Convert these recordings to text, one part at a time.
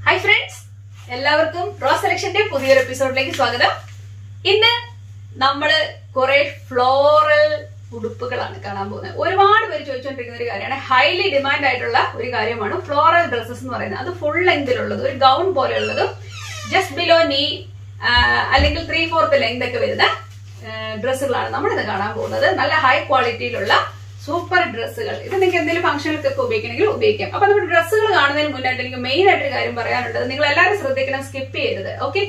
Hi friends, എല്ലാവർക്കും Rose സെലക്ഷന്റെ പുതിയൊരു എപ്പിസോഡിലേക്ക് സ്വാഗതം. ഇന്ന് നമ്മള് കുറെ ഫ്ലോറൽ ഉടുപ്പുകളാണ് കാണാൻ പോകുന്നത്. ഒരുപാട് പേര് ചോദിച്ചുകൊണ്ടിരിക്കുന്ന ഒരു കാര്യമാണ്, ഹൈലി ഡിമാൻഡ് ആയിട്ടുള്ള ഒരു കാര്യമാണ് ഫ്ലോറൽ ഡ്രസ്സസ് എന്ന് പറയുന്നത്. അത് ഫുൾ ലെങ്തിലുള്ളത്, ഒരു ഗൗൺ പോലെയുള്ളതും ജസ്റ്റ് ബിലോ നീ അല്ലെങ്കിൽ 3/4 ലെങ്ത് ഒക്കെ വരുന്ന ഡ്രസ്സുകളാണ് നമ്മളിന്ന് കാണാൻ പോകുന്നത്. നല്ല ഹൈ ക്വാളിറ്റിയിലുള്ള സൂപ്പർ ഡ്രസ്സുകൾ. ഇത് നിങ്ങൾക്ക് എന്തെങ്കിലും ഫംഗ്ഷനുകൾക്കൊക്കെ ഉപയോഗിക്കണമെങ്കിൽ ഉപയോഗിക്കാം. അപ്പൊ നമ്മുടെ ഡ്രസ്സുകൾ കാണുന്നതിന് മുന്നായിട്ട് എനിക്ക് മെയിൻ ആയിട്ടൊരു കാര്യം പറയാനുള്ളത്, നിങ്ങൾ എല്ലാവരും ശ്രദ്ധിക്കണം, സ്കിപ്പ് ചെയ്യരുത്. ഓക്കെ,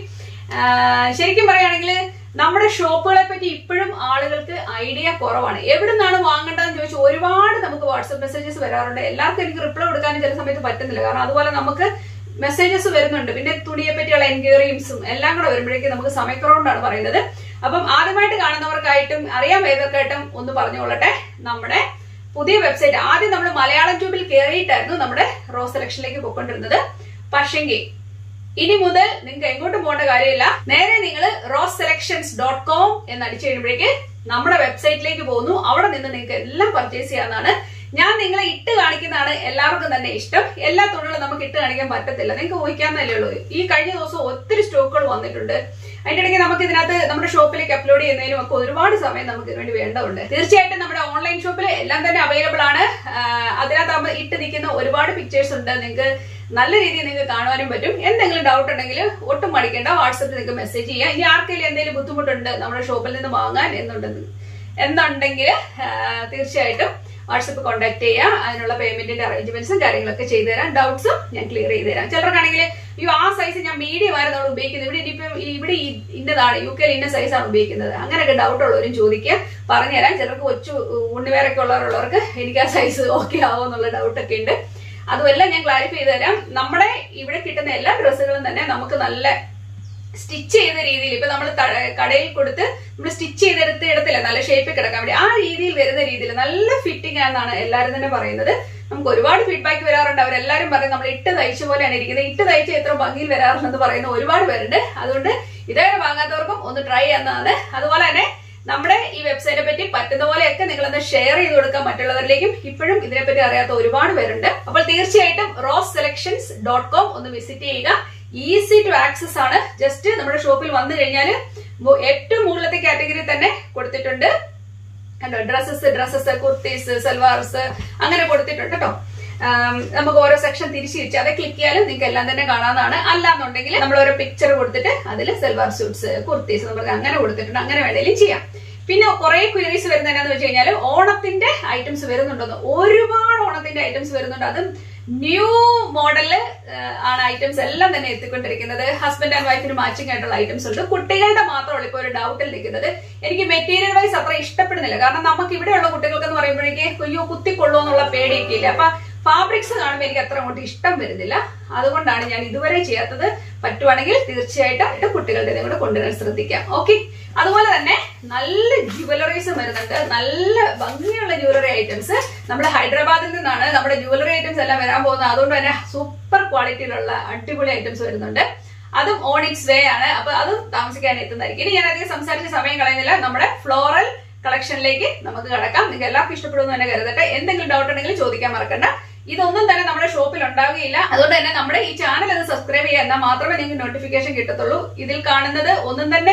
ശരിക്കും പറയുകയാണെങ്കിൽ നമ്മുടെ ഷോപ്പുകളെ പറ്റി ഇപ്പോഴും ആളുകൾക്ക് ഐഡിയ കുറവാണ്. എവിടെ നിന്നാണ് വാങ്ങേണ്ടതെന്ന് ചോദിച്ചാൽ ഒരുപാട് നമുക്ക് വാട്സ്ആപ്പ് മെസ്സേജസ് വരാറുണ്ട്. എല്ലാവർക്കും എനിക്ക് റിപ്ലൈ കൊടുക്കാനും ചില സമയത്ത് പറ്റുന്നില്ല, കാരണം അതുപോലെ നമുക്ക് മെസ്സേജസ് വരുന്നുണ്ട്. പിന്നെ തുണിയെ പറ്റിയുള്ള എൻക്വയറീസും എല്ലാം കൂടെ വരുമ്പോഴേക്കും നമുക്ക് സമയക്കുറവുകൊണ്ടാണ് പറയുന്നത്. അപ്പം ആദ്യമായിട്ട് കാണുന്നവർക്കായിട്ടും അറിയാത്തവർക്കായിട്ടും ഒന്ന് പറഞ്ഞുകൊള്ളട്ടെ, നമ്മുടെ പുതിയ വെബ്സൈറ്റ് ആദ്യം നമ്മൾ മലയാളം ട്യൂബിൽ കയറിയിട്ടായിരുന്നു നമ്മുടെ റോസ് സെലക്ഷനിലേക്ക് പോയിക്കൊണ്ടിരുന്നത്. പക്ഷെങ്കിൽ ഇനി മുതൽ നിങ്ങൾക്ക് എങ്ങോട്ടും പോകേണ്ട കാര്യമില്ല. നേരെ നിങ്ങൾ roseselections.com എന്ന് അടിച്ചു കഴിയുമ്പോഴേക്ക് നമ്മുടെ വെബ്സൈറ്റിലേക്ക് പോകുന്നു. അവിടെ നിന്ന് നിങ്ങൾക്ക് എല്ലാം പർച്ചേസ് ചെയ്യാവുന്നതാണ്. ഞാൻ നിങ്ങളെ ഇട്ട് കാണിക്കുന്നതാണ് എല്ലാവർക്കും തന്നെ ഇഷ്ടം. എല്ലാ തുണികളും നമുക്ക് ഇട്ട് കാണിക്കാൻ പറ്റത്തില്ല, നിങ്ങൾക്ക് ഊഹിക്കാന്നല്ലേ ഉള്ളൂ. ഈ കഴിഞ്ഞ ദിവസം ഒത്തിരി സ്റ്റോക്കുകൾ വന്നിട്ടുണ്ട്. അതിന്റെ ഇടയ്ക്ക് നമുക്ക് ഇതിനകത്ത് നമ്മുടെ ഷോപ്പിലേക്ക് അപ്ലോഡ് ചെയ്യുന്നതിനും ഒക്കെ ഒരുപാട് സമയം നമുക്ക് ഇതിനുവേണ്ടി വേണ്ടതുണ്ട്. തീർച്ചയായിട്ടും നമ്മുടെ ഓൺലൈൻ ഷോപ്പിൽ എല്ലാം തന്നെ അവൈലബിൾ ആണ്. അതിനകത്ത് ഇട്ട് നിൽക്കുന്ന ഒരുപാട് പിക്ചേഴ്സ് ഉണ്ട്. നിങ്ങൾക്ക് നല്ല രീതിയിൽ നിങ്ങൾക്ക് കാണുവാനും പറ്റും. എന്തെങ്കിലും ഡൗട്ട് ഉണ്ടെങ്കിൽ ഒട്ടും മടിക്കേണ്ട, വാട്സപ്പിൽ നിങ്ങൾക്ക് മെസ്സേജ് ചെയ്യാം. ഇനി ആർക്കെങ്കിലും എന്തെങ്കിലും ബുദ്ധിമുട്ടുണ്ട് നമ്മുടെ ഷോപ്പിൽ നിന്ന് വാങ്ങാൻ എന്നുണ്ടെങ്കിൽ തീർച്ചയായിട്ടും വാട്സപ്പ് കോൺടാക്ട് ചെയ്യാം. അതിനുള്ള പേയ്മെന്റിന്റെ അറേഞ്ച്മെന്റ്സും കാര്യങ്ങളൊക്കെ ചെയ്തു തരാം. ഡൗട്ട്സും ഞാൻ ക്ലിയർ ചെയ്ത് തരാം. ചിലർക്കാണെങ്കിൽ ആ സൈസ് ഞാൻ മീഡിയം ആയിരുന്നു നമ്മൾ ഉപയോഗിക്കുന്നത്, ഇവിടെ ഇന്നതാണ് UK ഇന്ന സൈസാണ് ഉപയോഗിക്കുന്നത്, അങ്ങനെയൊക്കെ ഡൗട്ട് ഉള്ളവരും ചോദിക്കുക, പറഞ്ഞുതരാം. ചിലർക്ക് കൊച്ചു ഉണ്ണിവേറൊക്കെ ഉള്ളവർക്ക് എനിക്ക് ആ സൈസ് ഓക്കെ ആവോ എന്നുള്ള ഡൗട്ടൊക്കെ ഉണ്ട്. അതുമെല്ലാം ഞാൻ ക്ലാരിഫൈ ചെയ്ത് തരാം. നമ്മുടെ ഇവിടെ കിട്ടുന്ന എല്ലാ ഡ്രസ്സുകളും തന്നെ നമുക്ക് നല്ല സ്റ്റിച്ച് ചെയ്ത രീതിയിൽ, ഇപ്പൊ നമ്മൾ കടയിൽ കൊടുത്ത് നമ്മൾ സ്റ്റിച്ച് ചെയ്തെടുത്തില്ല, നല്ല ഷേപ്പിൽ കിടക്കാൻ വേണ്ടി ആ രീതിയിൽ വരുന്ന രീതിയിൽ നല്ല ഫിറ്റിംഗ് ആണെന്നാണ് എല്ലാവരും തന്നെ പറയുന്നത്. നമുക്ക് ഒരുപാട് ഫീഡ്ബാക്ക് വരാറുണ്ട്. അവരെല്ലാരും പറയും നമ്മൾ ഇട്ട് തയ്ച്ച പോലെയാണ് ഇരിക്കുന്നത്, ഇട്ട് തയ്ച്ച എത്ര ഭംഗിയിൽ വരാറുണ്ടെന്ന് പറയുന്ന ഒരുപാട് പേരുണ്ട്. അതുകൊണ്ട് ഇതേവരെ വാങ്ങാത്തവർക്കും ഒന്ന് ട്രൈ ചെയ്യുന്നതാണ്. അതുപോലെ തന്നെ നമ്മുടെ ഈ വെബ്സൈറ്റിനെ പറ്റി പറ്റുന്ന പോലെയൊക്കെ നിങ്ങളൊന്ന് ഷെയർ ചെയ്ത് കൊടുക്കാൻ മറ്റുള്ളവരിലേക്കും. ഇപ്പോഴും ഇതിനെപ്പറ്റി അറിയാത്ത ഒരുപാട് പേരുണ്ട്. അപ്പോൾ തീർച്ചയായിട്ടും roseselections.com ഒന്ന് വിസിറ്റ് ചെയ്യുക. ഈസി ടു ആക്സസ് ആണ്. ജസ്റ്റ് നമ്മുടെ ഷോപ്പിൽ വന്നു കഴിഞ്ഞാൽ ഏറ്റവും മുകളിലത്തെ കാറ്റഗറി തന്നെ കൊടുത്തിട്ടുണ്ട് കണ്ടോ, ഡ്രസ്സസ്, കുർത്തീസ്, സൽവാർസ് അങ്ങനെ കൊടുത്തിട്ടുണ്ട് കേട്ടോ. നമുക്ക് ഓരോ സെക്ഷൻ തിരിച്ച് അത് ക്ലിക്ക് ചെയ്യാലും നിങ്ങൾക്ക് എല്ലാം തന്നെ കാണാവുന്നതാണ്. അല്ലാന്നുണ്ടെങ്കിൽ നമ്മൾ ഓരോ പിക്ചർ കൊടുത്തിട്ട് അതിൽ സൽവാർ സ്യൂട്ട്സ്, കുർത്തീസ് നമുക്ക് അങ്ങനെ കൊടുത്തിട്ടുണ്ട്, അങ്ങനെ വേണേലും ചെയ്യാം. പിന്നെ കുറെ ക്വയറീസ് വരുന്നത് എന്നാന്ന് വെച്ച് കഴിഞ്ഞാൽ ഓണത്തിന്റെ ഐറ്റംസ് വരുന്നുണ്ടെന്ന്. ഒരുപാട് ഓണത്തിന്റെ ഐറ്റംസ് വരുന്നുണ്ട്. അതും ന്യൂ മോഡല് ആണ് ഐറ്റംസ് എല്ലാം തന്നെ എത്തിക്കൊണ്ടിരിക്കുന്നത്. ഹസ്ബൻഡ് ആൻഡ് വൈഫിന് മാച്ചിങ് ആയിട്ടുള്ള ഐറ്റംസ് ഉണ്ട്. കുട്ടികളുടെ മാത്രമല്ല ഇപ്പൊ ഒരു ഡൗട്ടിൽ നിൽക്കുന്നത്, എനിക്ക് മെറ്റീരിയൽ വൈസ് അത്ര ഇഷ്ടപ്പെടുന്നില്ല. കാരണം നമുക്ക് ഇവിടെയുള്ള കുട്ടികൾക്ക് എന്ന് പറയുമ്പോഴേക്ക് അയ്യോ കുത്തിക്കൊള്ളൂ എന്നുള്ള പേടിയൊക്കെ ഇല്ല. അപ്പൊ ഫാബ്രിക്സ് കാണുമ്പോൾ എനിക്ക് അത്ര അങ്ങോട്ട് ഇഷ്ടം വരുന്നില്ല. അതുകൊണ്ടാണ് ഞാൻ ഇതുവരെ ചെയ്യാത്തത്. പറ്റുവാണെങ്കിൽ തീർച്ചയായിട്ടും കുട്ടികളുടെ കൂടെ കൊണ്ടുവരാൻ ശ്രദ്ധിക്കാം. ഓക്കെ, അതുപോലെ തന്നെ നല്ല ജുവലറീസ് വരുന്നുണ്ട്. നല്ല ഭംഗിയുള്ള ജുവലറി ഐറ്റംസ് നമ്മുടെ ഹൈദരാബാദിൽ നിന്നാണ് നമ്മുടെ ജുവലറി ഐറ്റംസ് എല്ലാം വരാൻ പോകുന്നത്. അതുകൊണ്ട് തന്നെ സൂപ്പർ ക്വാളിറ്റിയിലുള്ള അടിപൊളി ഐറ്റംസ് വരുന്നുണ്ട്. അതും ഓൺ ഇറ്റ്സ് വേ ആണ്. അപ്പൊ അതും താമസിക്കാൻ എത്തുന്നതായിരിക്കും. ഇനി ഞാൻ അധികം സംസാരിച്ച് സമയം കളയുന്നില്ല. നമ്മുടെ ഫ്ലോറൽ കളക്ഷനിലേക്ക് നമുക്ക് കടക്കാം. നിങ്ങൾക്ക് എല്ലാവർക്കും ഇഷ്ടപ്പെടുമെന്ന് തന്നെ കരുതട്ടെ. എന്തെങ്കിലും ഡൗട്ട് ഉണ്ടെങ്കിൽ ചോദിക്കാൻ മറക്കണ്ട. ഇതൊന്നും തന്നെ നമ്മുടെ ഷോപ്പിൽ ഉണ്ടാവുകയില്ല. അതുകൊണ്ട് തന്നെ നമ്മുടെ ഈ ചാനൽ ഒന്ന് സബ്സ്ക്രൈബ് ചെയ്യുക, എന്നാൽ മാത്രമേ നിങ്ങൾക്ക് നോട്ടിഫിക്കേഷൻ കിട്ടത്തുള്ളൂ. ഇതിൽ കാണുന്നത് ഒന്നും തന്നെ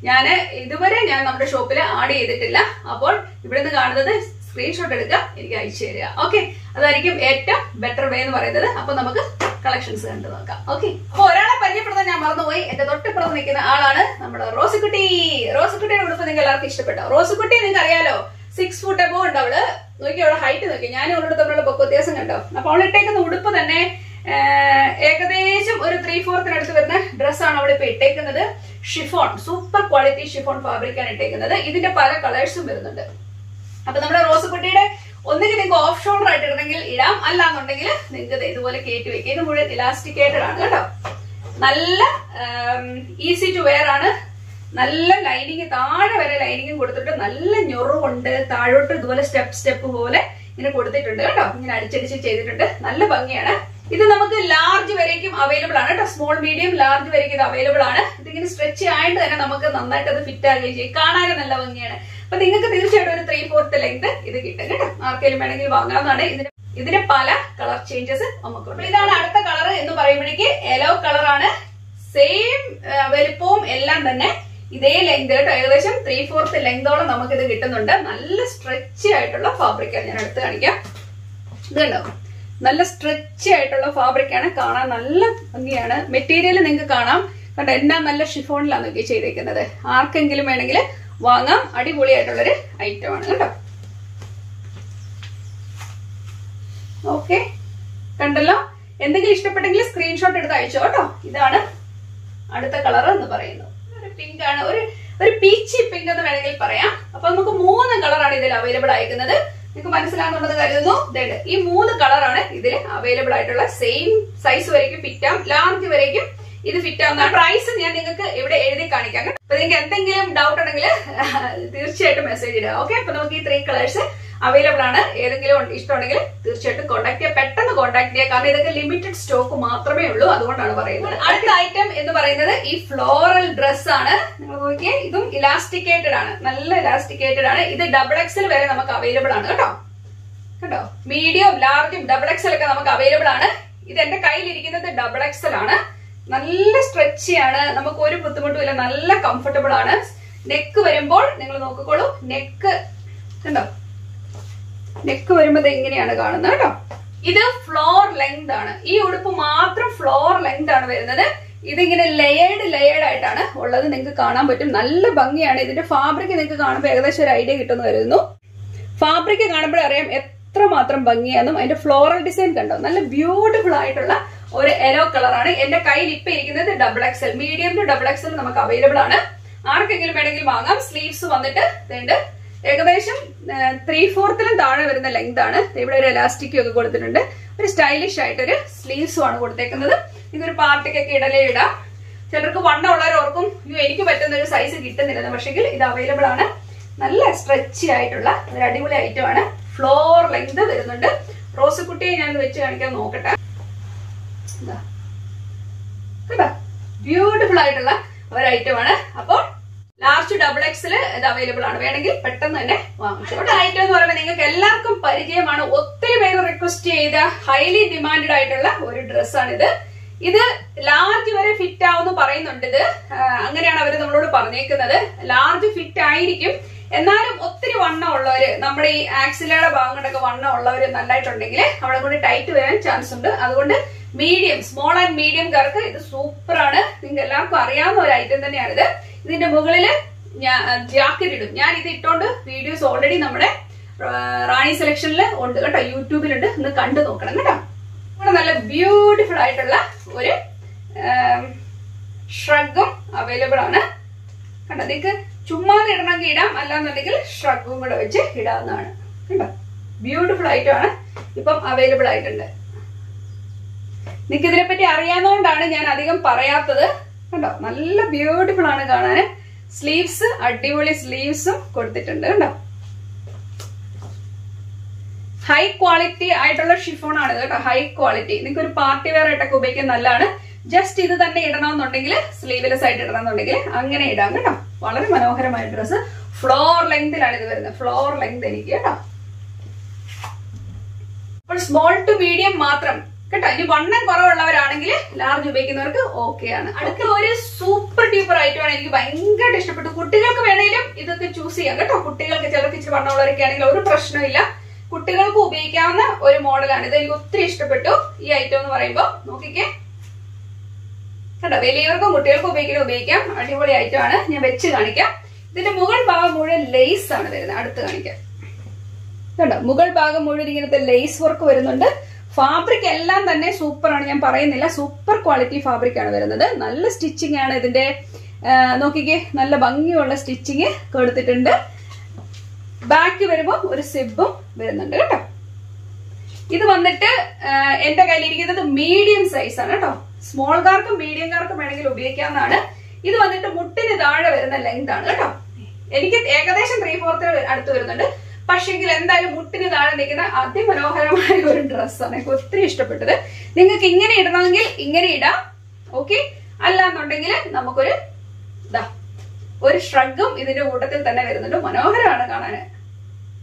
ഇതുവരെ ഞാൻ നമ്മുടെ ഷോപ്പിൽ ആഡ് ചെയ്തിട്ടില്ല. അപ്പോൾ ഇവിടെ നിന്ന് കാണുന്നത് സ്ക്രീൻഷോട്ട് എടുക്കുക, എനിക്ക് അയച്ചു തരിക. ഓക്കെ, അതായിരിക്കും ഏറ്റവും ബെറ്റർ വേ എന്ന് പറയുന്നത്. അപ്പൊ നമുക്ക് കളക്ഷൻസ് കണ്ടു നോക്കാം. ഓക്കെ, അപ്പൊ ഒരാളെ പരിചയപ്പെടുത്താൻ ഞാൻ മറന്നുപോയി. എന്റെ തൊട്ടിപ്പുറത്ത് നിൽക്കുന്ന ആളാണ് നമ്മുടെ റോസിക്കുട്ടി. റോസിക്കുട്ടിയുടെ ഉടുപ്പ് നിങ്ങൾക്ക് എല്ലാവർക്കും ഇഷ്ടപ്പെട്ടോ? റോസിക്കുട്ടി നിങ്ങൾക്ക് അറിയാലോ, 6 foot above ഉണ്ട് അവള്. നോക്കി അവളെ ഹൈറ്റ് നോക്കി, ഞാൻ അവളോട് തമ്മിലുള്ള പൊക്ക വ്യത്യാസം കണ്ടോ. അപ്പൊ അവളിട്ടേക്കുന്ന ഉടുപ്പ് തന്നെ ഏകദേശം ഒരു 3/4 വരുന്ന ഡ്രസ്സാണ് അവിടെ ഇപ്പൊ ഇട്ടേക്കുന്നത്. Chiffon, super quality chiffon fabric ആണ് ഇട്ടേക്കുന്നത്. ഇതിന്റെ പല കളേഴ്സും വരുന്നുണ്ട്. അപ്പൊ നമ്മുടെ റോസുകുട്ടിയുടെ ഒന്നുകിൽ നിങ്ങൾക്ക് ഓഫ് ഷോൾഡർ ആയിട്ട് ഇടണമെങ്കിൽ ഇടാം, അല്ലാന്നുണ്ടെങ്കിൽ നിങ്ങൾക്ക് ഇതുപോലെ കയറ്റി വെക്കുക. ഇത് മുഴുവൻ ഇലാസ്റ്റിക്കേറ്റഡ് ആണ് കേട്ടോ. നല്ല ഈസി ടു വെയർ ആണ്. നല്ല ലൈനിങ്, താഴെ വരെ ലൈനിങ്ങും കൊടുത്തിട്ട് നല്ല ഞൊറുണ്ട്. താഴോട്ട് ഇതുപോലെ സ്റ്റെപ്പ് പോലെ ഇങ്ങനെ കൊടുത്തിട്ടുണ്ട് കേട്ടോ. ഇങ്ങനെ അടിച്ചടിച്ച് ചെയ്തിട്ടുണ്ട്. നല്ല ഭംഗിയാണ്. ഇത് നമുക്ക് ലാർജ് വരേക്കും അവൈലബിൾ ആണ് കേട്ടോ. സ്മോൾ, മീഡിയം, ലാർജ് വരേക്കും ഇത് അവൈലബിൾ ആണ്. ഇതിങ്ങനെ സ്ട്രെച്ച് ആയിട്ട് തന്നെ നമുക്ക് നന്നായിട്ട് അത് ഫിറ്റ് ആകുകയും ചെയ്യും. കാണാനും നല്ല ഭംഗിയാണ്. അപ്പൊ നിങ്ങൾക്ക് തീർച്ചയായിട്ടും ഒരു 3/4 ലെങ്ത് ഇത് കിട്ടും കേട്ടോ. ആർക്കെങ്കിലും വേണമെങ്കിൽ വാങ്ങാവുന്നതാണ്. ഇതിന് പല കളർ ചേഞ്ചസ് നമുക്കുണ്ട്. ഇതാണ് അടുത്ത കളർ എന്ന് പറയുമ്പോഴേക്ക് യെല്ലോ ആണ്. സെയിം വലിപ്പവും എല്ലാം തന്നെ ഇതേ ലെങ്ത് കേട്ടോ. ഏകദേശം 3/4 ലെങ്തോളം നമുക്കിത് കിട്ടുന്നുണ്ട്. നല്ല സ്ട്രെച്ചി ആയിട്ടുള്ള ഫാബ്രിക്കാണ്. ഞാൻ എടുത്ത് കാണിക്കാം. ഇത് കണ്ടോ, നല്ല സ്ട്രെച്ചി ആയിട്ടുള്ള ഫാബ്രിക്കാണ്. കാണാൻ നല്ല ഭംഗിയാണ്. മെറ്റീരിയൽ നിങ്ങൾക്ക് കാണാം കണ്ടോ, എന്നാ നല്ല ഷിഫോണിലാണ് നോക്കി ചെയ്തേക്കുന്നത്. ആർക്കെങ്കിലും വേണമെങ്കിൽ വാങ്ങാം. അടിപൊളിയായിട്ടുള്ളൊരു ഐറ്റം ആണ് കേട്ടോ. ഓക്കെ, കണ്ടല്ലോ. എന്തെങ്കിലും ഇഷ്ടപ്പെട്ടെങ്കിൽ സ്ക്രീൻഷോട്ട് എടുത്ത് അയച്ചോ കേട്ടോ. ഇതാണ് അടുത്ത കളർ എന്ന് പറയുന്നത്. ഒരു പിങ്ക് ആണ്, ഒരു പീച്ചി പിങ്ക് എന്ന് വേണമെങ്കിൽ പറയാം. അപ്പൊ നമുക്ക് 3 കളറാണ് ഇതിൽ അവൈലബിൾ ആയിരിക്കുന്നത്. നിങ്ങൾക്ക് മനസ്സിലാകുന്നുണ്ടെന്ന് കരുതുന്നു. ഈ 3 കളറാണ് ഇതിൽ അവൈലബിൾ ആയിട്ടുള്ള. സെയിം സൈസ് വരയ്ക്കും ഫിറ്റ് ആവും, ലാർജ് വരയ്ക്കും ഇത് ഫിറ്റ് ആവുന്ന. പ്രൈസ് ഞാൻ നിങ്ങൾക്ക് ഇവിടെ എഴുതി കാണിക്കാം. അപ്പൊ നിങ്ങൾക്ക് എന്തെങ്കിലും ഡൗട്ട് ഉണ്ടെങ്കിൽ തീർച്ചയായിട്ടും മെസ്സേജ് ഇടുക. ഓക്കെ, അപ്പൊ നമുക്ക് ഈ 3 കളേഴ്സ് അവൈലബിൾ ആണ്. ഏതെങ്കിലും ഇഷ്ടമുണ്ടെങ്കിൽ തീർച്ചയായിട്ടും കോൺടാക്ട് ചെയ്യുക. പെട്ടെന്ന് കോൺടാക്ട് ചെയ്യുക, കാരണം ഇതൊക്കെ ലിമിറ്റഡ് സ്റ്റോക്ക് മാത്രമേ ഉള്ളൂ. അതുകൊണ്ടാണ് പറയുന്നത്. അടുത്ത ഐറ്റം എന്ന് പറയുന്നത് ഈ ഫ്ലോറൽ ഡ്രസ് ആണ്. നിങ്ങൾ നോക്കിയേ, ഇതും ഇലാസ്റ്റിക്കേറ്റഡ് ആണ്, നല്ല ഇലാസ്റ്റിക്കേറ്റഡ് ആണ്. ഇത് XXL വരെ നമുക്ക് അവൈലബിൾ ആണ് കേട്ടോ. കേട്ടോ, മീഡിയം, ലാർജും XXL ഒക്കെ നമുക്ക് അവൈലബിൾ ആണ്. ഇത് എന്റെ കയ്യിലിരിക്കുന്നത് XXL ആണ്. നല്ല സ്ട്രെച്ചി ആണ്, നമുക്ക് ഒരു ബുദ്ധിമുട്ടും ഇല്ല, നല്ല കംഫർട്ടബിൾ ആണ്. നെക്ക് വരുമ്പോൾ നിങ്ങൾ നോക്കിക്കോളൂ. നെക്ക് കണ്ടോ, നെക്ക് വരുമ്പോൾ എങ്ങനെയാണ് കാണുന്നത് കേട്ടോ. ഇത് ഫ്ലോർ ലെങ്ത് ആണ്. ഈ ഉടുപ്പ് മാത്രം ഫ്ലോർ ലെങ്ത് ആണ് വരുന്നത്. ഇതിങ്ങനെ ലെയേർഡ് ആയിട്ടാണ് ഉള്ളത്. നിങ്ങൾക്ക് കാണാൻ പറ്റും, നല്ല ഭംഗിയാണ്. ഇതിന്റെ ഫാബ്രിക് നിങ്ങൾക്ക് കാണുമ്പോൾ ഏകദേശം ഒരു ഐഡിയ കിട്ടുമെന്ന് കരുതുന്നു. ഫാബ്രിക് കാണുമ്പോഴേ അറിയാം എത്രമാത്രം ഭംഗിയാണെന്നും. അതിന്റെ ഫ്ലോറൽ ഡിസൈൻ കണ്ടോ, നല്ല ബ്യൂട്ടിഫുൾ ആയിട്ടുള്ള ഒരു യെല്ലോ കളറാണ്. എന്റെ കയ്യിൽ ഇപ്പൊ ഇരിക്കുന്നത് XXL, മീഡിയം ടു XXL നമുക്ക് അവൈലബിൾ ആണ്. ആർക്കെങ്കിലും വേണമെങ്കിൽ വാങ്ങാം. സ്ലീവ്സ് വന്നിട്ട് ഇതുണ്ട്, ഏകദേശം 3/4 താഴെ വരുന്ന ലെങ്ത് ആണ്. ഇവിടെ ഒരു എലാസ്റ്റിക്കും ഒക്കെ കൊടുത്തിട്ടുണ്ട്. ഒരു സ്റ്റൈലിഷ് ആയിട്ടൊരു സ്ലീവ്സും ആണ് കൊടുത്തേക്കുന്നത്. ഇതൊരു പാർട്ടിക്കൊക്കെ ഇടലേ ഇടാം. ചിലർക്ക് വണ്ണം ഉള്ളവരോർക്കും എനിക്ക് പറ്റുന്ന ഒരു സൈസ് കിട്ടുന്നില്ലെന്ന്. പക്ഷെങ്കിൽ ഇത് അവൈലബിൾ ആണ്. നല്ല സ്ട്രെച്ചി ആയിട്ടുള്ള ഒരു അടിപൊളി ഐറ്റം ആണ്. ഫ്ലോർ ലെങ്ത് വരുന്നുണ്ട്. റോസക്കുട്ടിയെ ഞാൻ വെച്ച് കാണിക്കാൻ നോക്കട്ടെ. ബ്യൂട്ടിഫുൾ ആയിട്ടുള്ള ഒരു ഐറ്റം ആണ്. അപ്പോൾ ലാർജ് XXL ഇത് അവൈലബിൾ ആണ്. വേണമെങ്കിൽ പെട്ടെന്ന് തന്നെ വാങ്ങിച്ചു. ഐറ്റം എന്ന് പറയുമ്പോൾ നിങ്ങൾക്ക് എല്ലാവർക്കും പരിചയമാണ്. ഒത്തിരി പേര് റിക്വസ്റ്റ് ചെയ്ത ഹൈലി ഡിമാൻഡഡ് ആയിട്ടുള്ള ഒരു ഡ്രസ്സാണിത്. ഇത് ലാർജ് വരെ ഫിറ്റ് ആവുമെന്ന് പറയുന്നുണ്ട്. ഇത് അങ്ങനെയാണ് അവർ നമ്മളോട് പറഞ്ഞേക്കുന്നത്. ലാർജ് ഫിറ്റ് ആയിരിക്കും, എന്നാലും ഒത്തിരി വണ്ണം ഉള്ളവര്, നമ്മുടെ ഈ ആക്സിലയുടെ ഭാഗങ്ങളൊക്കെ വണ്ണം ഉള്ളവര് നല്ലതായിട്ടുണ്ടെങ്കിൽ അവിടെ കൊണ്ട് ടൈറ്റ് വരാൻ ചാൻസ് ഉണ്ട്. അതുകൊണ്ട് മീഡിയം, സ്മോൾ ആൻഡ് മീഡിയം കാർക്ക് ഇത് സൂപ്പർ ആണ്. നിങ്ങൾക്ക് എല്ലാവർക്കും അറിയാവുന്ന ഒരു ഐറ്റം തന്നെയാണിത്. ഇതിന്റെ മുകളില് ജാക്കറ്റ് ഇടും. ഞാൻ ഇത് ഇട്ടോണ്ട് വീഡിയോസ് ഓൾറെഡി നമ്മുടെ റാണി സെലക്ഷനിൽ ഉണ്ട് കേട്ടോ, യൂട്യൂബിലുണ്ട്. ഒന്ന് കണ്ടു നോക്കണം കേട്ടോ. ഇവിടെ നല്ല ബ്യൂട്ടിഫുൾ ആയിട്ടുള്ള ഒരു ഷ്രഗും അവൈലബിൾ ആണ്. കണ്ടോ, നിങ്ങൾക്ക് ചുമ്മാതെ ഇടണമെങ്കിൽ ഇടാം, അല്ലാന്നുണ്ടെങ്കിൽ ഷ്രഗും കൂടെ വെച്ച് ഇടാവുന്നതാണ്. കണ്ടോ, ബ്യൂട്ടിഫുൾ ഐറ്റം ആണ്, ഇപ്പം അവൈലബിൾ ആയിട്ടുണ്ട്. നിങ്ങൾക്ക് ഇതിനെപ്പറ്റി അറിയാവുന്നതുകൊണ്ടാണ് ഞാൻ അധികം പറയാത്തത്. കണ്ടോ, നല്ല ബ്യൂട്ടിഫുൾ ആണ് കാണാൻ. സ്ലീവ്സ് അടിപൊളി സ്ലീവ്സും കൊടുത്തിട്ടുണ്ട്. കണ്ടോ, ഹൈ ക്വാളിറ്റി ആയിട്ടുള്ള ഷിഫോൺ ആണ് കേട്ടോ. ഹൈ ക്വാളിറ്റി, നിങ്ങൾക്ക് ഒരു പാർട്ടി വെയർ ആയിട്ടൊക്കെ ഉപയോഗിക്കാൻ നല്ലതാണ്. ജസ്റ്റ് ഇത് തന്നെ ഇടണമെന്നുണ്ടെങ്കിൽ, സ്ലീവ്ലെസ് ആയിട്ട് ഇടണമെന്നുണ്ടെങ്കിൽ അങ്ങനെ ഇടാം കേട്ടോ. വളരെ മനോഹരമായ ഡ്രസ്സ്. ഫ്ലോർ ലെങ്തിലാണ് ഇത് വരുന്നത്. ഫ്ലോർ ലെങ്ത് എനിക്ക് കേട്ടോ. അപ്പോൾ സ്മോൾ ടു മീഡിയം മാത്രം കേട്ടോ. ഇനി വണ്ണം കുറവുള്ളവരാണെങ്കിൽ ലാർജ് ഉപയോഗിക്കുന്നവർക്ക് ഓക്കെ ആണ്. അടുത്ത ഒരു സൂപ്പർ ഡ്യൂപ്പർ ഐറ്റം ആണ്. എനിക്ക് ഭയങ്കരമായിട്ട് ഇഷ്ടപ്പെട്ടു. കുട്ടികൾക്ക് വേണേലും ഇതൊക്കെ ചൂസ് ചെയ്യാം കേട്ടോ. കുട്ടികൾക്ക് ചിലർക്ക് ഇച്ചിരി വണ്ണമുള്ളവരൊക്കെ ആണെങ്കിൽ ഒരു പ്രശ്നമില്ല, കുട്ടികൾക്ക് ഉപയോഗിക്കാവുന്ന ഒരു മോഡലാണ് ഇത്. എനിക്ക് ഒത്തിരി ഇഷ്ടപ്പെട്ടു ഈ ഐറ്റം എന്ന് പറയുമ്പോൾ. നോക്കിക്കേ കേട്ടോ, വലിയവർക്കും കുട്ടികൾക്കും ഉപയോഗിക്കാം. അടിപൊളി ഐറ്റം ആണ്. ഞാൻ വെച്ച് കാണിക്കാം. ഇതിന്റെ മുകൾ ഭാഗം മുഴുവൻ ലേസ് ആണ് വരുന്നത്. അടുത്ത് കാണിക്കാം. കണ്ടോ, മുകൾ ഭാഗം മുഴുവൻ ഇങ്ങനത്തെ ലേസ് വർക്ക് വരുന്നുണ്ട്. ഫാബ്രിക് എല്ലാം തന്നെ സൂപ്പർ ആണ്, ഞാൻ പറയുന്നില്ല. സൂപ്പർ ക്വാളിറ്റി ഫാബ്രിക് ആണ് വരുന്നത്. നല്ല സ്റ്റിച്ചിങ് ആണ് ഇതിന്റെ. നോക്കിക്കേ, നല്ല ഭംഗിയുള്ള സ്റ്റിച്ചിങ് കൊടുത്തിട്ടുണ്ട്. ബാക്ക് വരുമ്പോൾ ഒരു സിബും വരുന്നുണ്ട് കേട്ടോ. ഇത് വന്നിട്ട് എന്റെ കയ്യിലിരിക്കുന്നത് മീഡിയം സൈസ് ആണ് കേട്ടോ. സ്മോൾ കാർക്കും മീഡിയം കാർക്കും വേണമെങ്കിൽ ഉപയോഗിക്കാവുന്നതാണ്. ഇത് വന്നിട്ട് മുട്ടിന് താഴെ വരുന്ന ലെങ്ത് ആണ് കേട്ടോ. എനിക്ക് ഏകദേശം 3/4 അടുത്ത് വരുന്നുണ്ട്. പക്ഷെങ്കിൽ എന്തായാലും മുട്ടിന് താഴെ നിൽക്കുന്ന അതിമനോഹരമായ ഒരു ഡ്രസ്സാണ്. എനിക്ക് ഒത്തിരി ഇഷ്ടപ്പെട്ടത്. നിങ്ങൾക്ക് ഇങ്ങനെ ഇടണമെങ്കിൽ ഇങ്ങനെ ഇടാം, ഓക്കെ. അല്ലാന്നുണ്ടെങ്കിൽ നമുക്കൊരു ഒരു ഷ്രഗും ഇതിന്റെ കൂട്ടത്തിൽ തന്നെ വരുന്നുണ്ട്. മനോഹരമാണ് കാണാൻ,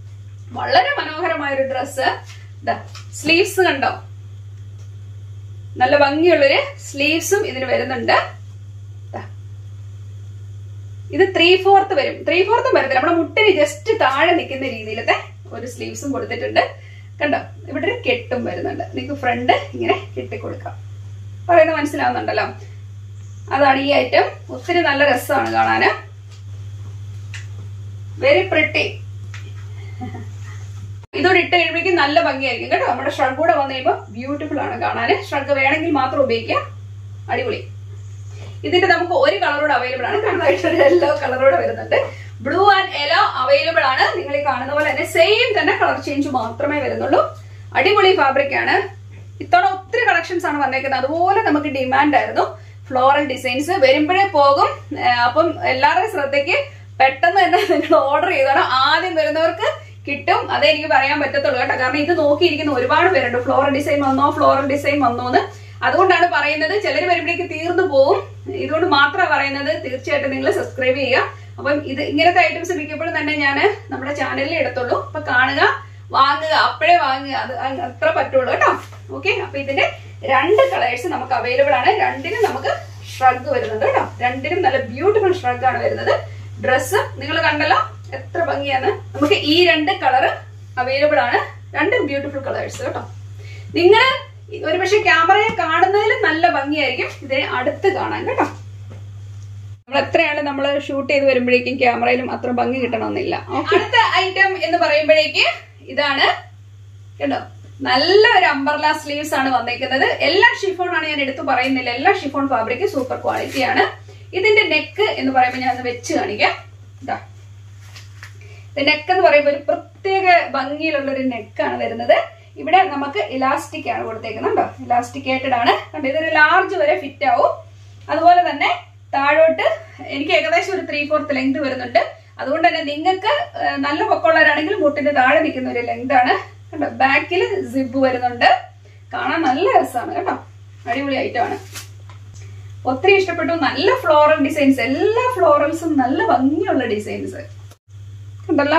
വളരെ മനോഹരമായ ഒരു ഡ്രസ്സ്. സ്ലീവ്സ് കണ്ടോ, നല്ല ഭംഗിയുള്ളൊരു സ്ലീവ്സും ഇതിന് വരുന്നുണ്ട്. ഇത് 3/4 വരും. 3/4 വരത്തില്ല, നമ്മുടെ മുട്ടിന് ജസ്റ്റ് താഴെ നിൽക്കുന്ന രീതിയിലത്തെ ഒരു സ്ലീവ്സും കൊടുത്തിട്ടുണ്ട്. കണ്ടോ, ഇവിടെ ഒരു കെട്ടും വരുന്നുണ്ട്. നിങ്ങൾക്ക് ഫ്രണ്ട് ഇങ്ങനെ കെട്ടിക്കൊടുക്കാം. പറയുന്നത് മനസ്സിലാവുന്നുണ്ടല്ലോ. അതാണ് ഈ ഐറ്റം. ഒത്തിരി നല്ല രസമാണ് കാണാന്. Very pretty. ഇതോടെ ഇട്ട് കഴിയുമ്പോഴേക്കും നല്ല ഭംഗിയായിരിക്കും കേട്ടോ. നമ്മുടെ ഷ്രഗ് കൂടെ വന്നു കഴിയുമ്പോൾ ബ്യൂട്ടിഫുൾ ആണ് കാണാന്. ഷ്രഗ് വേണമെങ്കിൽ മാത്രം ഉപയോഗിക്കാം. അടിപൊളി. ഇതിന്റെ നമുക്ക് ഒരു കളറോട് അവൈലബിൾ ആണ്. കണ്ടായിട്ടൊരു യെല്ലോ കളറോട് വരുന്നുണ്ട്. ബ്ലൂ ആൻഡ് യെല്ലോ അവൈലബിൾ ആണ്. നിങ്ങൾ ഈ കാണുന്ന പോലെ തന്നെ സെയിം തന്നെ കളർ ചേഞ്ച് മാത്രമേ വരുന്നുള്ളൂ. അടിപൊളി ഫാബ്രിക് ആണ്. ഇത്തവണ ഒത്തിരി കളക്ഷൻസ് ആണ് വന്നേക്കുന്നത്. അതുപോലെ നമുക്ക് ഡിമാൻഡ് ആയിരുന്നു. ഫ്ലോറൽ ഡിസൈൻസ് വരുമ്പോഴേ പോകും. അപ്പം എല്ലാവരുടെയും ശ്രദ്ധയ്ക്ക് പെട്ടെന്ന് തന്നെ നിങ്ങൾ ഓർഡർ ചെയ്തോണം. ആദ്യം വരുന്നവർക്ക് കിട്ടും. അതേ എനിക്ക് പറയാൻ പറ്റത്തുള്ളൂ കേട്ടോ. കാരണം ഇത് നോക്കിയിരിക്കുന്ന ഒരുപാട് പേരുണ്ട്. ഫ്ലോറൽ ഡിസൈൻ വന്നോ, ഫ്ലോറൽ ഡിസൈൻ വന്നോന്ന്. അതുകൊണ്ടാണ് പറയുന്നത്. ചിലർ വരുമ്പോഴേക്ക് തീർന്നു പോവും. ഇതുകൊണ്ട് മാത്രമാണ് പറയുന്നത്. തീർച്ചയായിട്ടും നിങ്ങൾ സബ്സ്ക്രൈബ് ചെയ്യുക. അപ്പം ഇത് ഇങ്ങനത്തെ ഐറ്റംസ് മിക്കപ്പോഴും തന്നെ ഞാൻ നമ്മുടെ ചാനലിൽ എടുത്തുള്ളൂ. അപ്പൊ കാണുക, വാങ്ങുക, അപ്പോഴേ വാങ്ങുക. അത് അത്ര പറ്റുള്ളൂ കേട്ടോ. ഓക്കെ, അപ്പൊ ഇതിന്റെ 2 കളേഴ്സ് നമുക്ക് അവൈലബിൾ ആണ്. രണ്ടിനും നമുക്ക് ഷ്രഗ് വരുന്നുണ്ട് കേട്ടോ. രണ്ടിനും നല്ല ബ്യൂട്ടിഫുൾ ഷ്രഗ് ആണ് വരുന്നത്. ഡ്രസ്സ് നിങ്ങൾ കണ്ടല്ലോ എത്ര ഭംഗിയാണ്. നമുക്ക് ഈ 2 കളർ അവൈലബിൾ ആണ്. 2 ബ്യൂട്ടിഫുൾ കളേഴ്സ് കേട്ടോ. നിങ്ങൾ ഒരുപക്ഷെ ക്യാമറയെ കാണുന്നതിലും നല്ല ഭംഗിയായിരിക്കും ഇതിനെ അടുത്ത് കാണാൻ കേട്ടോ. നമ്മൾ എത്രയാണ് നമ്മൾ ഷൂട്ട് ചെയ്ത് വരുമ്പോഴേക്കും ക്യാമറയിലും അത്ര ഭംഗി കിട്ടണമെന്നില്ല. അടുത്ത ഐറ്റം എന്ന് പറയുമ്പോഴേക്ക് ഇതാണ് കേട്ടോ. നല്ല ഒരു അംബർല സ്ലീവ്സ് ആണ് വന്നേക്കുന്നത്. എല്ലാം ഷിഫോൺ ആണ്, ഞാൻ എടുത്തു പറയുന്നില്ല. എല്ലാം ഷിഫോൺ ഫാബ്രിക്, സൂപ്പർ ക്വാളിറ്റി ആണ്. ഇതിന്റെ നെക്ക് എന്ന് പറയുമ്പോൾ ഞാൻ വെച്ച് കാണിക്കാം. ഇതാ, നെക്ക് എന്ന് പറയുമ്പോൾ ഒരു പ്രത്യേക ഭംഗിയിലുള്ള ഒരു നെക്കാണ് വരുന്നത്. ഇവിടെ നമുക്ക് ഇലാസ്റ്റിക് ആണ് കൊടുത്തേക്കുന്നത് കേട്ടോ. ഇലാസ്റ്റിക്കേറ്റഡ് ആണ് കണ്ടോ. ഇതൊരു ലാർജ് വരെ ഫിറ്റ് ആവും. അതുപോലെ തന്നെ താഴോട്ട് എനിക്ക് ഏകദേശം ഒരു 3/4 ലെങ്ത് വരുന്നുണ്ട്. അതുകൊണ്ട് തന്നെ നിങ്ങൾക്ക് നല്ല പൊക്കമുള്ളവരാണെങ്കിൽ മുട്ടിന്റെ താഴെ നിൽക്കുന്ന ഒരു ലെങ്ത് ആണ് കണ്ടോ. ബാക്കിൽ സിബ് വരുന്നുണ്ട്. കാണാൻ നല്ല രസമാണ് കേട്ടോ. അടിപൊളി ഐറ്റമാണ്. ഒത്തിരി ഇഷ്ടപ്പെട്ടു. നല്ല ഫ്ലോറൽ ഡിസൈൻസ്, എല്ലാ ഫ്ലോറൽസും നല്ല ഭംഗിയുള്ള ഡിസൈൻസ് കണ്ടല്ലോ.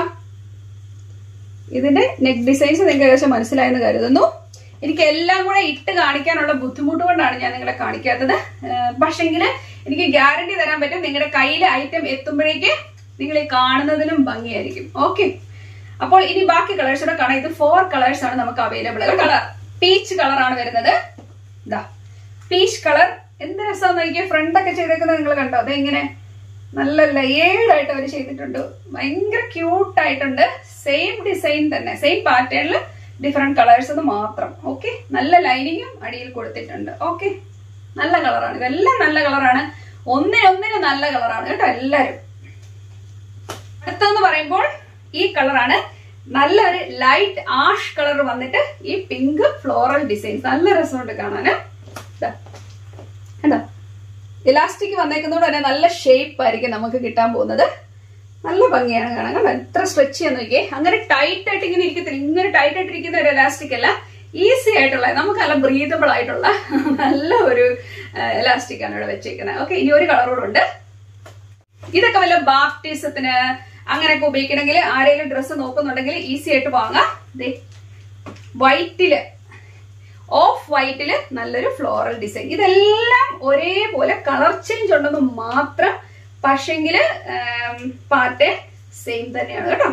ഇതിന്റെ നെക്ക് ഡിസൈൻസ് നിങ്ങൾക്ക് ഏകദേശം മനസ്സിലായെന്ന് കരുതുന്നു. എനിക്ക് എല്ലാം കൂടെ ഇട്ട് കാണിക്കാനുള്ള ബുദ്ധിമുട്ട് കൊണ്ടാണ് ഞാൻ നിങ്ങളെ കാണിക്കാത്തത്. പക്ഷെങ്കിൽ എനിക്ക് ഗ്യാരണ്ടി തരാൻ പറ്റും, നിങ്ങളുടെ കയ്യിലെ ഐറ്റം എത്തുമ്പോഴേക്ക് നിങ്ങൾ ഈ കാണുന്നതിലും ഭംഗിയായിരിക്കും. ഓക്കെ, അപ്പോൾ ഇനി ബാക്കി കളേഴ്സ് കൂടെ കാണാം. ഇത് 4 കളേഴ്സ് ആണ് നമുക്ക് അവൈലബിൾ. കളർ പീച്ച് കളറാണ് വരുന്നത്. ഇതാ പീച്ച് കളർ. എന്ത് രസമാണെന്ന് നോക്കിയാൽ ഫ്രണ്ടൊക്കെ ചെയ്തേക്കുന്നത് നിങ്ങൾ കണ്ടോ. അതെങ്ങനെ നല്ല ലെയേർഡ് ആയിട്ട് അവർ ചെയ്തിട്ടുണ്ട്. ഭയങ്കര ക്യൂട്ടായിട്ടുണ്ട്. സെയിം ഡിസൈൻ തന്നെ, സെയിം പാറ്റേണിൽ ഡിഫറെന്റ് കളേഴ്സ് എന്ന് മാത്രം. ഓക്കെ, നല്ല ലൈനിങ്ങും അടിയിൽ കൊടുത്തിട്ടുണ്ട്. ഓക്കെ, നല്ല കളറാണ്. ഇതെല്ലാം നല്ല കളറാണ്. ഒന്നിനൊന്നിന് നല്ല കളറാണ് കേട്ടോ എല്ലാരും. അടുത്തെന്ന് പറയുമ്പോൾ ഈ കളറാണ്. നല്ലൊരു ലൈറ്റ് ആഷ് കളർ വന്നിട്ട് ഈ പിങ്ക് ഫ്ലോറൽ ഡിസൈൻസ് നല്ല രസമുണ്ട് കാണാന്. കണ്ടോ, ഇലാസ്റ്റിക് വന്നേക്കുന്നതുകൊണ്ട് തന്നെ നല്ല ഷേപ്പ് ആയിരിക്കും നമുക്ക് കിട്ടാൻ പോകുന്നത്. നല്ല ഭംഗിയാണ് കാണാൻ. കണ്ടോ എത്ര സ്ട്രെച്ച് ചെയ്യാൻ നോക്കിയേ. അങ്ങനെ ടൈറ്റ് ആയിട്ട് ഇങ്ങനെ ഇരിക്കത്തില്ല. ഇങ്ങനെ ടൈറ്റ് ആയിട്ട് ഇരിക്കുന്ന ഒരു ഇലാസ്റ്റിക് അല്ല, ഈസി ആയിട്ടുള്ള, നമുക്ക് നല്ല ബ്രീതബിൾ ആയിട്ടുള്ള നല്ല ഒരു ഇലാസ്റ്റിക് ആണ് ഇവിടെ വെച്ചേക്കുന്നത്. ഓക്കെ, ഇനി ഒരു കളറോടുണ്ട്. ഇതൊക്കെ വല്ല ബാപ്റ്റിസത്തിന് അങ്ങനെയൊക്കെ ഉപയോഗിക്കണമെങ്കിൽ, ആരെങ്കിലും ഡ്രസ്സ് നോക്കുന്നുണ്ടെങ്കിൽ ഈസി ആയിട്ട് വാങ്ങാം. വൈറ്റില്, ഓഫ് വൈറ്റില് നല്ലൊരു ഫ്ലോറൽ ഡിസൈൻ. ഇതെല്ലാം ഒരേപോലെ കളർ ചേഞ്ച് ഉണ്ടെന്ന് മാത്രം. പക്ഷെങ്കില് പാറ്റേൺ സെയിം തന്നെയാണ് കേട്ടോ.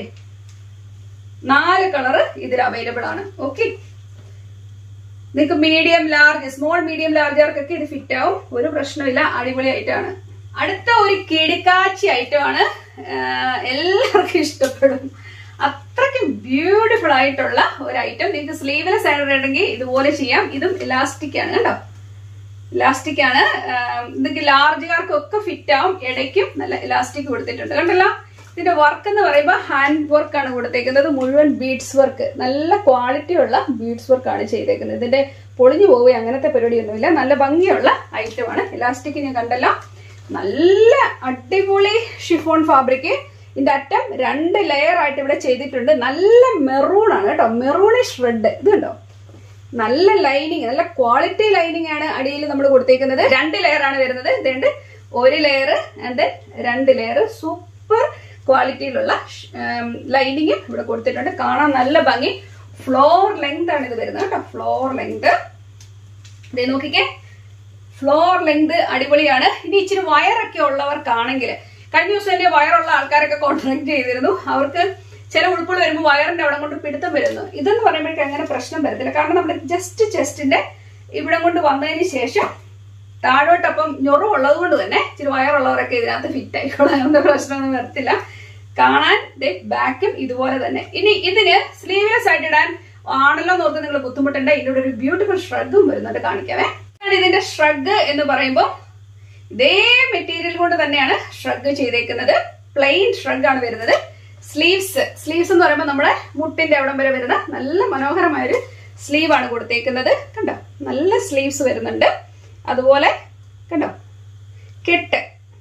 4 കളറ് ഇതിൽ അവൈലബിൾ ആണ്. ഓക്കെ, നിങ്ങൾക്ക് മീഡിയം, ലാർജ്, സ്മോൾ, മീഡിയം, ലാർജർക്കൊക്കെ ഇത് ഫിറ്റ് ആവും. ഒരു പ്രശ്നമില്ല. അടിപൊളി ഐറ്റമാണ്. അടുത്ത ഒരു കിടുക്കാച്ചി ഐറ്റമാണ്. എല്ലാവർക്കും ഇഷ്ടപ്പെടും. അത്രയ്ക്കും ബ്യൂട്ടിഫുൾ ആയിട്ടുള്ള ഒരു ഐറ്റം. നിങ്ങൾക്ക് സ്ലീവ്ലെസ് ആയിട്ടുണ്ടെങ്കിൽ ഇതുപോലെ ചെയ്യാം. ഇതും ഇലാസ്റ്റിക് ആണ് കേട്ടോ. ഇലാസ്റ്റിക് ആണ്. നിങ്ങൾക്ക് ലാർജുകാർക്കൊക്കെ ഫിറ്റ് ആവും. ഇടയ്ക്കും നല്ല ഇലാസ്റ്റിക് കൊടുത്തിട്ടുണ്ട് കണ്ടല്ലോ. ഇതിന്റെ വർക്ക് എന്ന് പറയുമ്പോൾ ഹാൻഡ് വർക്ക് ആണ് കൊടുത്തേക്കുന്നത്. മുഴുവൻ ബീഡ്സ് വർക്ക്, നല്ല ക്വാളിറ്റി ഉള്ള ബീഡ്സ് വർക്ക് ആണ് ചെയ്തേക്കുന്നത്. ഇതിന്റെ പൊളിഞ്ഞു പോവുക അങ്ങനത്തെ പരിപാടിയൊന്നുമില്ല. നല്ല ഭംഗിയുള്ള ഐറ്റമാണ്. ഇലാസ്റ്റിക് ഞാൻ കണ്ടല്ലോ. നല്ല അടിപൊളി ഷിഫോൺ ഫാബ്രിക്. ഇതിന്റെ അറ്റം 2 ലെയർ ആയിട്ട് ഇവിടെ ചെയ്തിട്ടുണ്ട്. നല്ല മെറൂൺ ആണ് കേട്ടോ. Maroonish red. ഇത് കണ്ടോ, നല്ല ലൈനിങ്, നല്ല ക്വാളിറ്റി ലൈനിങ് ആണ് അടിയിൽ നമ്മൾ കൊടുത്തേക്കുന്നത്. 2 ലെയർ ആണ് വരുന്നത്. ഇതുണ്ട് 1 ലെയർ ആൻഡ് 2 ലെയർ. സൂപ്പർ ക്വാളിറ്റിയിലുള്ള ലൈനിങ് ഇവിടെ കൊടുത്തിട്ടുണ്ട്. കാണാൻ നല്ല ഭംഗി. ഫ്ലോർ ലെങ്ത് ആണ് ഇത് വരുന്നത് കേട്ടോ. ഫ്ലോർ ലെങ്ത് ഇതേ നോക്കിക്കേ, ഫ്ലോർ ലെങ്ത് അടിപൊളിയാണ്. ഇനി ഇച്ചിരി വയറൊക്കെ ഉള്ളവർക്കാണെങ്കിൽ, കഴിഞ്ഞ ദിവസം എന്റെ വയറുള്ള ആൾക്കാരൊക്കെ കോൺട്രാക്ട് ചെയ്തിരുന്നു. അവർക്ക് ചില ഉടുപ്പുകൾ വരുമ്പോൾ വയറിന്റെ അവിടെ കൊണ്ട് പിടുത്തം വരുന്നു. ഇതെന്ന് പറയുമ്പോഴേക്കും അങ്ങനെ പ്രശ്നം വരത്തില്ല. കാരണം നമ്മുടെ ജസ്റ്റ് ചെസ്റ്റിന്റെ ഇവിടെ കൊണ്ട് വന്നതിന് ശേഷം താഴോട്ടപ്പം ഞൊറുള്ളത് കൊണ്ട് തന്നെ ഇച്ചിരി വയറുള്ളവരൊക്കെ ഇതിനകത്ത് ഫിറ്റ് ആയിക്കോളാം. അങ്ങനത്തെ പ്രശ്നമൊന്നും വരത്തില്ല. കാണാൻ ബാക്കും ഇതുപോലെ തന്നെ. ഇനി ഇതിന് സ്ലീവ്ലെസ് ആയിട്ട് ഇടാൻ ആണല്ലോ നോർത്ത് നിങ്ങൾ ബുദ്ധിമുട്ടുണ്ട്. ഇതിലൂടെ ഒരു ബ്യൂട്ടിഫുൾ ഷ്രഗും വരുന്നുണ്ട്, കാണിക്കാവേ. ഇതിന്റെ ഷ്രഗ് എന്ന് പറയുമ്പോൾ ഇതേ മെറ്റീരിയൽ കൊണ്ട് തന്നെയാണ് ഷ്രഗ് ചെയ്തേക്കുന്നത്. പ്ലെയിൻ ഷ്രഗ് ആണ് വരുന്നത്. സ്ലീവ്സ് എന്ന് പറയുമ്പോൾ നമ്മുടെ മുട്ടിന്റെ അവിടം വരെ വരുന്ന നല്ല മനോഹരമായൊരു സ്ലീവ് ആണ് കൊടുത്തേക്കുന്നത്. കണ്ടോ, നല്ല സ്ലീവ്സ് വരുന്നുണ്ട്. അതുപോലെ കണ്ടോ കെട്ട്,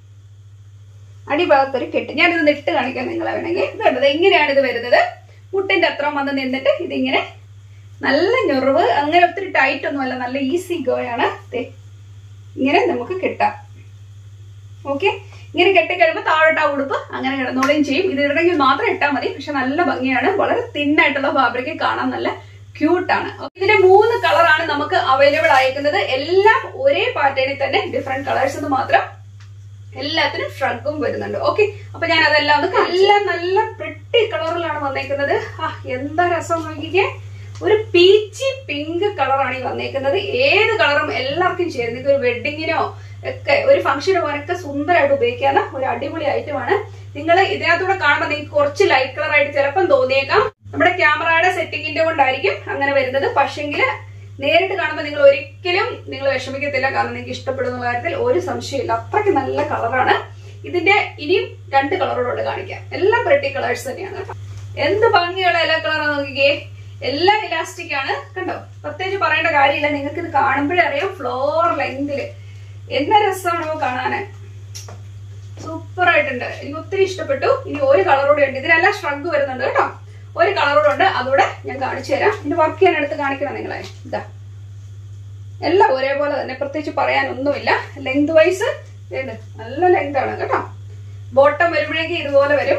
അടിഭാഗത്തൊരു കെട്ട്. ഞാനിത് നെട്ട് കാണിക്കാൻ നിങ്ങളെ വേണമെങ്കിൽ. ഇത് കണ്ടത് എങ്ങനെയാണ് ഇത് വരുന്നത്. മുട്ടിന്റെ അത്ര വന്ന് നിന്നിട്ട് ഇതിങ്ങനെ നല്ല ഞൊറിവ്, അങ്ങനെ ഒത്തിരി ടൈറ്റ് ഒന്നുമല്ല, നല്ല ഈസി ഗോയാണ്. ഇങ്ങനെ നമുക്ക് കെട്ടാം. ഓക്കെ, ഇങ്ങനെ കെട്ടിക്കഴിയുമ്പോൾ താഴോട്ട് ആ ഉടുപ്പ് അങ്ങനെ കിടന്നോളുകയും ചെയ്യും. ഇത് ഇടണമെങ്കിൽ മാത്രം ഇട്ടാൽ മതി. പക്ഷെ നല്ല ഭംഗിയാണ്. വളരെ തിന്നായിട്ടുള്ള ഫാബ്രിക്, കാണാൻ നല്ല ക്യൂട്ടാണ്. ഇതിന്റെ 3 കളറാണ് നമുക്ക് അവൈലബിൾ ആയിരിക്കുന്നത്. എല്ലാം ഒരേ പാറ്റേണിൽ തന്നെ, ഡിഫറെന്റ് കളേഴ്സ് എന്ന് മാത്രം. എല്ലാത്തിനും ഷ്രഗും വരുന്നുണ്ട്. ഓക്കെ, അപ്പൊ ഞാൻ അതെല്ലാം ഒന്ന് എല്ലാം നല്ല പ്രിട്ടി കളറിലാണ് വന്നേക്കുന്നത്. എന്താ രസം നോക്കിക്കേ, ഒരു പീച്ചി പിങ്ക് കളറാണ് ഈ വന്നേക്കുന്നത്. ഏത് കളറും എല്ലാവർക്കും ചേരുന്നത്. ഇതൊരു വെഡിങ്ങിനോ ഒക്കെ ഒരു ഫംഗ്ഷനോ ഒക്കെ സുന്ദരമായിട്ട് ഉപയോഗിക്കാവുന്ന ഒരു അടിപൊളി ഐറ്റമാണ്. നിങ്ങൾ ഇതിനകത്തൂടെ കാണുമ്പോൾ നിങ്ങൾക്ക് കുറച്ച് ലൈറ്റ് കളർ ആയിട്ട് ചിലപ്പം തോന്നിയേക്കാം. നമ്മുടെ ക്യാമറയുടെ സെറ്റിങ്ങിന്റെ കൊണ്ടായിരിക്കും അങ്ങനെ വരുന്നത്. പക്ഷെങ്കിൽ നേരിട്ട് കാണുമ്പോൾ നിങ്ങൾ ഒരിക്കലും നിങ്ങൾ വിഷമിക്കത്തില്ല. കാരണം നിങ്ങൾക്ക് ഇഷ്ടപ്പെടുന്ന കാര്യത്തിൽ ഒരു സംശയമില്ല. അത്രയ്ക്ക് നല്ല കളറാണ്. ഇതിന്റെ ഇനിയും 2 കളറുകളുണ്ട്, കാണിക്കാം. എല്ലാം പ്രിട്ടി കളേഴ്സ് തന്നെയാണ്. എന്ത് ഭംഗിയുള്ള എല്ലാ കളറാണ് നോക്കിക്കേ. എല്ലാം ഇലാസ്റ്റിക് ആണ്. കണ്ടോ, പ്രത്യേകിച്ച് പറയേണ്ട കാര്യമില്ല. നിങ്ങൾക്ക് ഇത് കാണുമ്പോഴേ അറിയാം. ഫ്ലോർ ലെങ്തില് എന്നാ രസമാണോ കാണാന്. സൂപ്പർ ആയിട്ടുണ്ട്. എനിക്ക് ഒത്തിരി ഇഷ്ടപ്പെട്ടു. ഇനി ഒരു കളറോടെ ഉണ്ട്. ഇതിനെല്ലാം ഷ്രഗ് വരുന്നുണ്ട് കേട്ടോ. ഒരു കളറോടെ ഉണ്ട്, അതുകൂടെ ഞാൻ കാണിച്ചു തരാം. ഇതിന്റെ വർക്ക് ചെയ്യാൻ എടുത്ത് കാണിക്കണം നിങ്ങളെ. ഇതാ, എല്ലാം ഒരേപോലെ തന്നെ, പ്രത്യേകിച്ച് പറയാനൊന്നുമില്ല. ലെങ്ത് വൈസ് നല്ല ലെങ്ത് ആണ് കേട്ടോ. ബോട്ടം വരുമ്പോഴേക്കും ഇതുപോലെ വരും.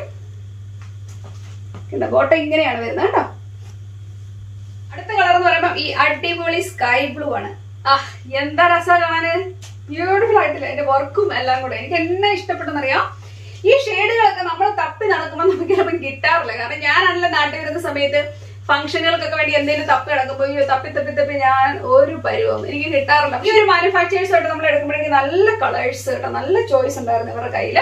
ബോട്ടം ഇങ്ങനെയാണ് വരുന്നത് കേട്ടോ. അടുത്ത കളർ എന്ന് പറയുമ്പോൾ ഈ അടിപൊളി സ്കൈ ബ്ലൂ ആണ്. എന്താ രസം കാണാന്, ബ്യൂട്ടിഫുൾ ആയിട്ടില്ല. എന്റെ വർക്കും എല്ലാം കൂടെ എനിക്ക് എന്നെ ഇഷ്ടപ്പെട്ടെന്നറിയാം. ഈ ഷെയ്ഡുകളൊക്കെ നമ്മൾ തപ്പി നടക്കുമ്പോൾ നമുക്ക് ചിലപ്പോൾ കിട്ടാറില്ല. കാരണം ഞാനാണല്ലോ നാട്ടിൽ വരുന്ന സമയത്ത് ഫംഗ്ഷനുകൾക്കൊക്കെ വേണ്ടി എന്തെങ്കിലും തപ്പി നടക്കുമ്പോൾ തപ്പി ഞാൻ ഒരു പരുവം എനിക്ക് കിട്ടാറില്ല. ഈ ഒരു മാനുഫാക്ചേഴ്സ് ആയിട്ട് നമ്മൾ എടുക്കുമ്പോഴേക്കും നല്ല കളേഴ്സ് കേട്ടോ, നല്ല ചോയ്സ് ഉണ്ടായിരുന്നു ഇവരുടെ കയ്യില്.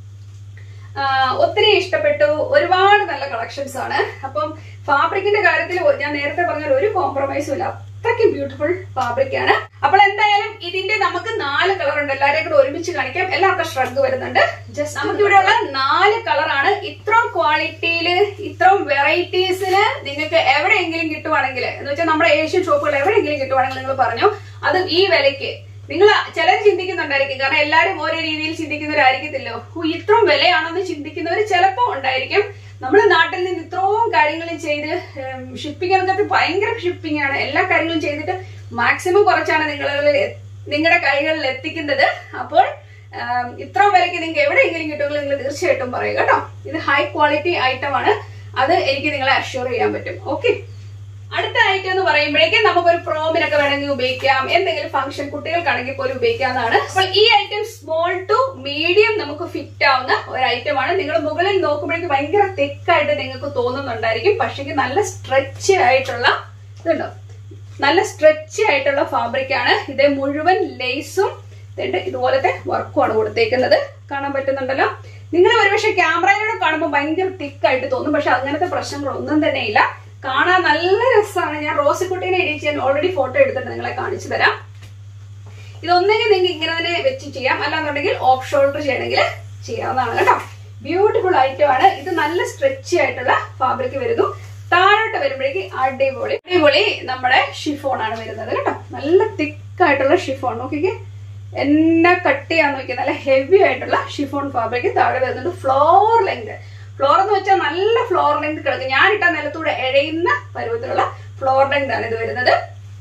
ഒത്തിരി ഇഷ്ടപ്പെട്ടു. ഒരുപാട് നല്ല കളക്ഷൻസ് ആണ്. അപ്പം ഫാബ്രിക്കിന്റെ കാര്യത്തിൽ ഞാൻ നേരത്തെ പറഞ്ഞാൽ ഒരു കോംപ്രമൈസും ഇല്ല. അത്രയ്ക്ക് ബ്യൂട്ടിഫുൾ ഫാബ്രിക് ആണ്. അപ്പോൾ എന്തായാലും ഇതിന്റെ നമുക്ക് 4 കളർ ഉണ്ട്. എല്ലാവരെയും കൂടെ ഒരുമിച്ച് കാണിക്കാം. എല്ലാവർക്കും ഷ്രഗ് വരുന്നുണ്ട്. ജസ്റ്റ് നമുക്ക് ഇവിടെയുള്ള 4 കളറാണ്. ഇത്രയും ക്വാളിറ്റിയില്, ഇത്രയും വെറൈറ്റീസില് നിങ്ങൾക്ക് എവിടെയെങ്കിലും കിട്ടുവാണെങ്കിൽ, എന്ന് വെച്ചാൽ നമ്മുടെ ഏഷ്യൻ ഷോപ്പുകൾ എവിടെയെങ്കിലും കിട്ടുവാണെങ്കിൽ നിങ്ങൾ പറഞ്ഞു. അത് ഈ വിലയ്ക്ക് നിങ്ങൾ ചിലർ ചിന്തിക്കുന്നുണ്ടായിരിക്കും. കാരണം എല്ലാവരും ഓരോ രീതിയിൽ ചിന്തിക്കുന്നവരായിരിക്കത്തില്ലോ. ഇത്രയും വിലയാണെന്ന് ചിന്തിക്കുന്നവർ ചിലപ്പോ ഉണ്ടായിരിക്കും. നമ്മുടെ നാട്ടിൽ നിന്ന് ഇത്രയും കാര്യങ്ങൾ ചെയ്ത് ഷിപ്പിംഗ് എന്നൊക്കെ ഭയങ്കര ഷിപ്പിംഗ് ആണ്. എല്ലാ കാര്യങ്ങളും ചെയ്തിട്ട് മാക്സിമം കുറച്ചാണ് നിങ്ങളുടെ കൈകളിൽ എത്തിക്കുന്നത്. അപ്പോൾ ഇത്രയും വിലയ്ക്ക് നിങ്ങൾക്ക് എവിടെയെങ്കിലും കിട്ടുമെങ്കിൽ നിങ്ങൾ തീർച്ചയായിട്ടും പറയുക കേട്ടോ. ഇത് ഹൈ ക്വാളിറ്റി ഐറ്റം ആണ്. അത് എനിക്ക് നിങ്ങളെ അഷ്യൂർ ചെയ്യാൻ പറ്റും. ഓക്കെ, അടുത്ത ഐറ്റം എന്ന് പറയുമ്പോഴേക്കും നമുക്കൊരു പ്രോമിനൊക്കെ വേണമെങ്കിൽ ഉപയോഗിക്കാം. എന്തെങ്കിലും ഫംഗ്ഷൻ കുട്ടികൾക്കാണെങ്കിൽ പോലും ഉപയോഗിക്കാവുന്നതാണ്. അപ്പോൾ ഈ ഐറ്റം സ്മോൾ ടു മീഡിയം നമുക്ക് ഫിറ്റ് ആവുന്ന ഒരു ഐറ്റമാണ്. നിങ്ങൾ മുകളിൽ നോക്കുമ്പോഴേക്കും ഭയങ്കര തിക്കായിട്ട് നിങ്ങൾക്ക് തോന്നുന്നുണ്ടായിരിക്കും. പക്ഷേ നല്ല സ്ട്രെച്ച് ആയിട്ടുള്ള ഇതുണ്ടോ, നല്ല സ്ട്രെച്ച് ആയിട്ടുള്ള ഫാബ്രിക് ആണ്. ഇത് മുഴുവൻ ലേസും ഇതുപോലത്തെ വർക്കുമാണ് കൊടുത്തേക്കുന്നത്. കാണാൻ പറ്റുന്നുണ്ടല്ലോ. നിങ്ങൾ ഒരുപക്ഷെ ക്യാമറയിലൂടെ കാണുമ്പോൾ ഭയങ്കര തിക്കായിട്ട് തോന്നും. പക്ഷെ അങ്ങനത്തെ പ്രശ്നങ്ങളൊന്നും തന്നെ ഇല്ല. കാണാൻ നല്ല രസമാണ്. ഞാൻ റോസിക്കുട്ടീനെ എഡിറ്റ് ചെയ്യാൻ ഓൾറെഡി ഫോട്ടോ എടുത്തിട്ട് നിങ്ങളെ കാണിച്ചു തരാം. ഇതൊന്നെങ്കിൽ നിങ്ങൾക്ക് ഇങ്ങനെ തന്നെ വെച്ച് ചെയ്യാം, അല്ലാന്നുണ്ടെങ്കിൽ ഓഫ് ഷോൾഡർ ചെയ്യണമെങ്കിൽ ചെയ്യാവുന്നതാണ് കേട്ടോ. ബ്യൂട്ടിഫുൾ ഐറ്റം ആണ്. ഇത് നല്ല സ്ട്രെച്ചി ആയിട്ടുള്ള ഫാബ്രിക് വരുന്നു. താഴോട്ട് വരുമ്പോഴേക്ക് അടിപൊളി നമ്മുടെ ഷിഫോൺ ആണ് വരുന്നത് കേട്ടോ. നല്ല തിക്കായിട്ടുള്ള ഷിഫോൺ. നോക്കിക്കേ എന്നാ കട്ടിയാന്ന് നോക്കിയാൽ നല്ല ഹെവി ആയിട്ടുള്ള ഷിഫോൺ ഫാബ്രിക് താഴെ വരുന്നുണ്ട്. ഫ്ലോർ ലെങ്ത്, ഫ്ലോർ എന്ന് വെച്ചാൽ നല്ല ഫ്ലോർ ലെങ്ത് കിടക്കും. ഞാനിട്ട നിലത്തൂടെ എഴയുന്ന പരുവത്തിലുള്ള ഫ്ലോർ ലെങ്ത് ആണ് ഇത് വരുന്നത്.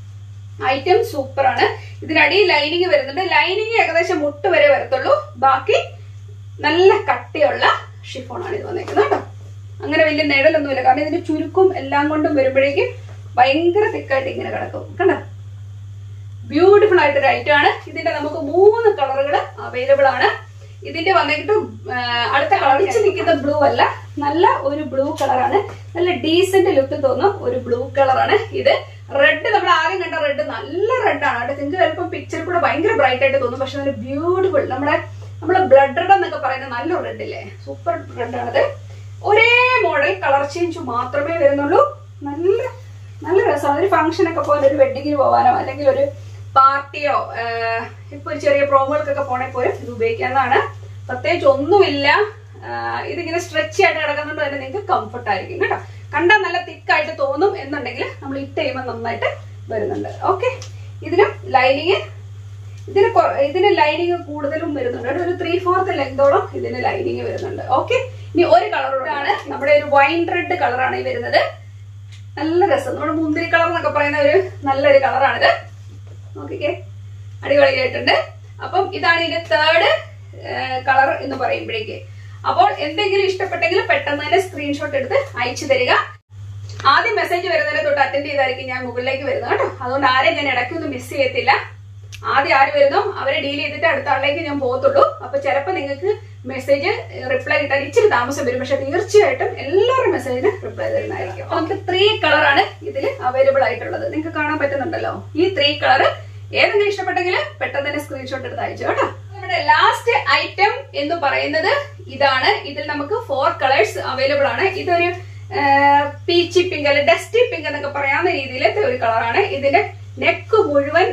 ഐറ്റം സൂപ്പർ ആണ്. ഇതിനടിയിൽ ലൈനിങ് വരുന്നുണ്ട്. ലൈനിങ് ഏകദേശം മുട്ട് വരെ വരത്തുള്ളൂ. ബാക്കി നല്ല കട്ടിയുള്ള ഷിഫോൺ ആണ് ഇത് വന്നേക്കുന്നത് കേട്ടോ. അങ്ങനെ വലിയ നിഴലൊന്നുമില്ല. കാരണം ഇതിന്റെ ചുരുക്കും എല്ലാം കൊണ്ടും വരുമ്പോഴേക്കും ഭയങ്കര തിക്കായിട്ട് ഇങ്ങനെ കിടക്കും. കണ്ടോ, ബ്യൂട്ടിഫുൾ ആയിട്ടൊരു ഐറ്റം ആണ്. ഇതിന്റെ നമുക്ക് 3 കളറുകൾ അവൈലബിൾ ആണ്. ഇതിന്റെ വന്നിട്ട് അടുത്ത കളർ നിൽക്കുന്ന ബ്ലൂ അല്ല, നല്ല ഒരു ബ്ലൂ കളറാണ്. നല്ല ഡീസന്റ് ലുക്ക് തോന്നും ഒരു ബ്ലൂ കളറാണ് ഇത്. റെഡ് നമ്മൾ ആദ്യം കണ്ട റെഡ് നല്ല റെഡാണ് കേട്ടോ. നിങ്ങൾക്ക് ചിലപ്പോൾ പിക്ചർ കൂടെ ഭയങ്കര ബ്രൈറ്റ് ആയിട്ട് തോന്നും, പക്ഷെ നല്ല ബ്യൂട്ടിഫുൾ നമ്മളെ ബ്ലഡ് റെഡ് എന്നൊക്കെ പറയുന്ന നല്ല റെഡ് ഇല്ലേ, സൂപ്പർ റെഡാണിത്. ഒരേ മോഡൽ കളർ ചേഞ്ച് മാത്രമേ വരുന്നുള്ളൂ. നല്ല നല്ല രസമാണ്. ഒരു ഫംഗ്ഷനൊക്കെ പോലെ, ഒരു വെഡിങ്ങിന് പോകാനോ അല്ലെങ്കിൽ ഒരു പാർട്ടിയോ ഇപ്പൊ ഒരു ചെറിയ പ്രോഗ്രാമുകൾക്കൊക്കെ പോണേ പോലും ഇത് ഉപയോഗിക്കാവുന്നതാണ്. പ്രത്യേകിച്ച് ഒന്നുമില്ല. ഇതിങ്ങനെ സ്ട്രെച്ച് ആയിട്ട് കിടക്കുന്നുണ്ട് തന്നെ നിങ്ങൾക്ക് കംഫർട്ട് ആയിരിക്കും കേട്ടോ. കണ്ടാൽ നല്ല തിക്കായിട്ട് തോന്നും എന്നുണ്ടെങ്കിൽ നമ്മൾ ഇട്ട് കഴിയുമ്പോൾ നന്നായിട്ട് വരുന്നുണ്ട്. ഓക്കെ, ഇതിനും ലൈനിങ് ഇതിന് ലൈനിങ് കൂടുതലും വരുന്നുണ്ട്. ഒരു 3/4 ലെങ്തോളം ഇതിന് ലൈനിങ് വരുന്നുണ്ട്. ഓക്കെ, ഇനി ഒരു കളറാണ് നമ്മുടെ ഒരു വൈൻ റെഡ് കളറാണ് ഈ വരുന്നത്. നല്ല രസം, നമ്മുടെ മുന്തിരി കളർ എന്നൊക്കെ പറയുന്ന ഒരു നല്ലൊരു കളറാണിത്. നോക്കിക്കേ, അടിപൊളിയായിട്ടുണ്ട്. അപ്പം ഇതാണ് ഇതിന്റെ 3rd കളർ എന്ന് പറയുമ്പോഴേക്ക്. അപ്പോൾ എന്തെങ്കിലും ഇഷ്ടപ്പെട്ടെങ്കിൽ പെട്ടെന്ന് തന്നെ സ്ക്രീൻഷോട്ട് എടുത്ത് അയച്ചു തരിക. ആദ്യം മെസ്സേജ് വരുന്നതിനെ തൊട്ട് അറ്റൻഡ് ചെയ്തായിരിക്കും ഞാൻ മുകളിലേക്ക് വരുന്നത് കേട്ടോ. അതുകൊണ്ട് ആരെയും ഞാൻ ഇടയ്ക്കൊന്നും മിസ് ചെയ്യത്തില്ല. ആദ്യം ആര് വരുന്നോ അവരെ ഡീൽ ചെയ്തിട്ട് അടുത്ത ആളിലേക്ക് ഞാൻ പോകത്തുള്ളൂ. അപ്പൊ ചിലപ്പോൾ നിങ്ങൾക്ക് മെസ്സേജ് റിപ്ലൈ കിട്ടാൻ ഇച്ചിരി താമസം വരും, പക്ഷെ തീർച്ചയായിട്ടും എല്ലാവരും മെസ്സേജിന് റിപ്ലൈ തരുന്നതായിരിക്കും. അപ്പൊ നമുക്ക് 3 കളറാണ് ഇതിൽ അവൈലബിൾ ആയിട്ടുള്ളത്. നിങ്ങൾക്ക് കാണാൻ പറ്റുന്നുണ്ടല്ലോ ഈ 3 കളർ. ഏതെങ്കിലും ഇഷ്ടപ്പെട്ടെങ്കിൽ പെട്ടെന്ന് തന്നെ സ്ക്രീൻഷോട്ട് എടുത്ത് അയച്ചു കേട്ടോ. നമ്മുടെ ലാസ്റ്റ് ഐറ്റം എന്ന് പറയുന്നത് ഇതാണ്. ഇതിൽ നമുക്ക് 4 കളേഴ്സ് അവൈലബിൾ ആണ്. ഇതൊരു പീച്ചി പിങ്ക് അല്ലെ ഡസ്റ്റി പിങ്ക് എന്നൊക്കെ പറയാവുന്ന രീതിയിലത്തെ ഒരു കളറാണ്. ഇതിന്റെ നെക്ക് മുഴുവൻ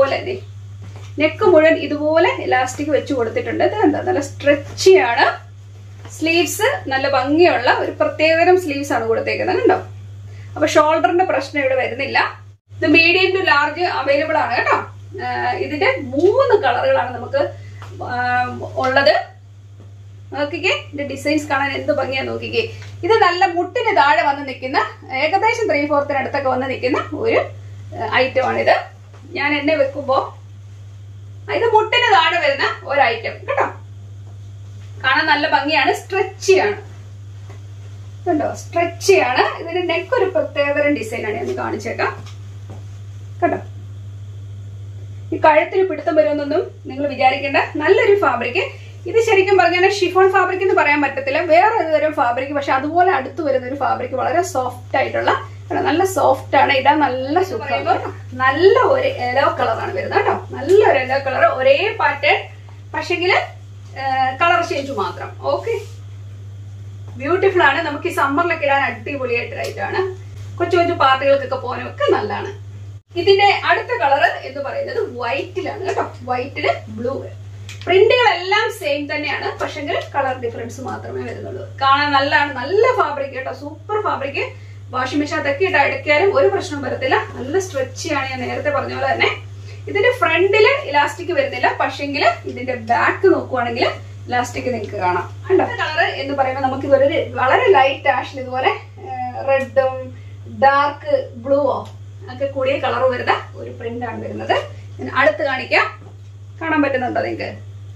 ഇതുപോലെ ഇലാസ്റ്റിക് വെച്ച് കൊടുത്തിട്ടുണ്ട്. ഇത് എന്താ നല്ല സ്ട്രെച്ചി ആണ്. സ്ലീവ്സ് നല്ല ഭംഗിയുള്ള ഒരു പ്രത്യേകതരം സ്ലീവ്സ് ആണ് കൊടുത്തേക്കുന്നത് കണ്ടോ. അപ്പൊ ഷോൾഡറിന്റെ പ്രശ്നം ഇവിടെ വരുന്നില്ല. ഇത് മീഡിയം ടു ലാർജ് അവൈലബിൾ ആണ് കേട്ടോ. ഇതിന്റെ 3 കളറുകളാണ് നമുക്ക് ഉള്ളത്. നോക്കിക്കേ, ഇതിന്റെ ഡിസൈൻസ് കാണാൻ എന്ത് ഭംഗിയാ നോക്കിക്കേ. ഇത് നല്ല മുട്ടിന് താഴെ വന്ന് നിൽക്കുന്ന, ഏകദേശം 3/4 അടുത്തൊക്കെ വന്ന് നിൽക്കുന്ന ഒരു ഐറ്റമാണിത്. ഞാൻ എന്നെ വെക്കുമ്പോ ഇത് മുട്ടിന് താഴെ വരുന്ന ഒരു ഐറ്റം കേട്ടോ. കാണാൻ നല്ല ഭംഗിയാണ്. സ്ട്രെച്ചിയാണ് കണ്ടോ, സ്ട്രെച്ചിയാണ്. ഇതിന്റെ നെക്ക് ഒരു പ്രത്യേകതരം ഡിസൈനാണ്. ഞാൻ കാണിച്ചേക്കാം കേട്ടോ. ഈ കഴുത്തിന് പിടുത്തം വരുമെന്നൊന്നും നിങ്ങൾ വിചാരിക്കേണ്ട. നല്ലൊരു ഫാബ്രിക്. ഇത് ശരിക്കും പറഞ്ഞാൽ ഷിഫോൺ ഫാബ്രിക് എന്ന് പറയാൻ പറ്റത്തില്ല, വേറെ ഒരു തരം ഫാബ്രിക്. പക്ഷെ അതുപോലെ അടുത്ത് വരുന്ന ഒരു ഫാബ്രിക്, വളരെ സോഫ്റ്റ് ആയിട്ടുള്ള, നല്ല സോഫ്റ്റ് ആണ്. ഇടാൻ നല്ല സുഖം. നല്ല ഒരു യെല്ലോ കളറാണ് വരുന്നത് കേട്ടോ. നല്ലൊരു യെല്ലോ കളർ, ഒരേ പാറ്റേൺ, പക്ഷെങ്കില് കളർ ചേഞ്ച് മാത്രം. ഓക്കെ, ബ്യൂട്ടിഫുൾ ആണ്. നമുക്ക് ഈ സമ്മറിലൊക്കെ ഇടാൻ അടിപൊളിയായിട്ടാണ്. കൊച്ചു കൊച്ചു പാർട്ടികൾക്കൊക്കെ പോകാനൊക്കെ നല്ലതാണ്. ഇതിന്റെ അടുത്ത കളർ എന്ന് പറയുന്നത് വൈറ്റിലാണ് കേട്ടോ. വൈറ്റില് ബ്ലൂ. പ്രിന്റുകളെല്ലാം സെയിം തന്നെയാണ്, പക്ഷെങ്കിൽ കളർ ഡിഫറൻസ് മാത്രമേ വരുന്നുള്ളൂ. കാണാൻ നല്ലതാണ്. നല്ല ഫാബ്രിക് കേട്ടോ, സൂപ്പർ ഫാബ്രിക്. വാഷിംഗ് മെഷീൻ അതൊക്കെ ഇട്ട് അടയ്ക്കാനും ഒരു പ്രശ്നവും വരത്തില്ല. നല്ല സ്ട്രെച്ചിയാണ്. ഞാൻ നേരത്തെ പറഞ്ഞ പോലെ തന്നെ ഇതിന്റെ ഫ്രണ്ടില് ഇലാസ്റ്റിക് വരുന്നില്ല, പക്ഷെങ്കിൽ ഇതിന്റെ ബാക്ക് നോക്കുവാണെങ്കിൽ ഇലാസ്റ്റിക് നിങ്ങൾക്ക് കാണാം. അടുത്ത കളർ എന്ന് പറയുമ്പോൾ നമുക്ക് ഇതൊരു വളരെ ലൈറ്റ് ആഷിൽ ഇതുപോലെ റെഡും ഡാർക്ക് ബ്ലൂവോ ഒക്കെ കൂടിയ കളർ വരുന്ന ഒരു പ്രിന്റ് ആണ് വരുന്നത്. ഞാൻ അടുത്ത് കാണിക്കാം. കാണാൻ പറ്റുന്നുണ്ടോ നിങ്ങൾക്ക്?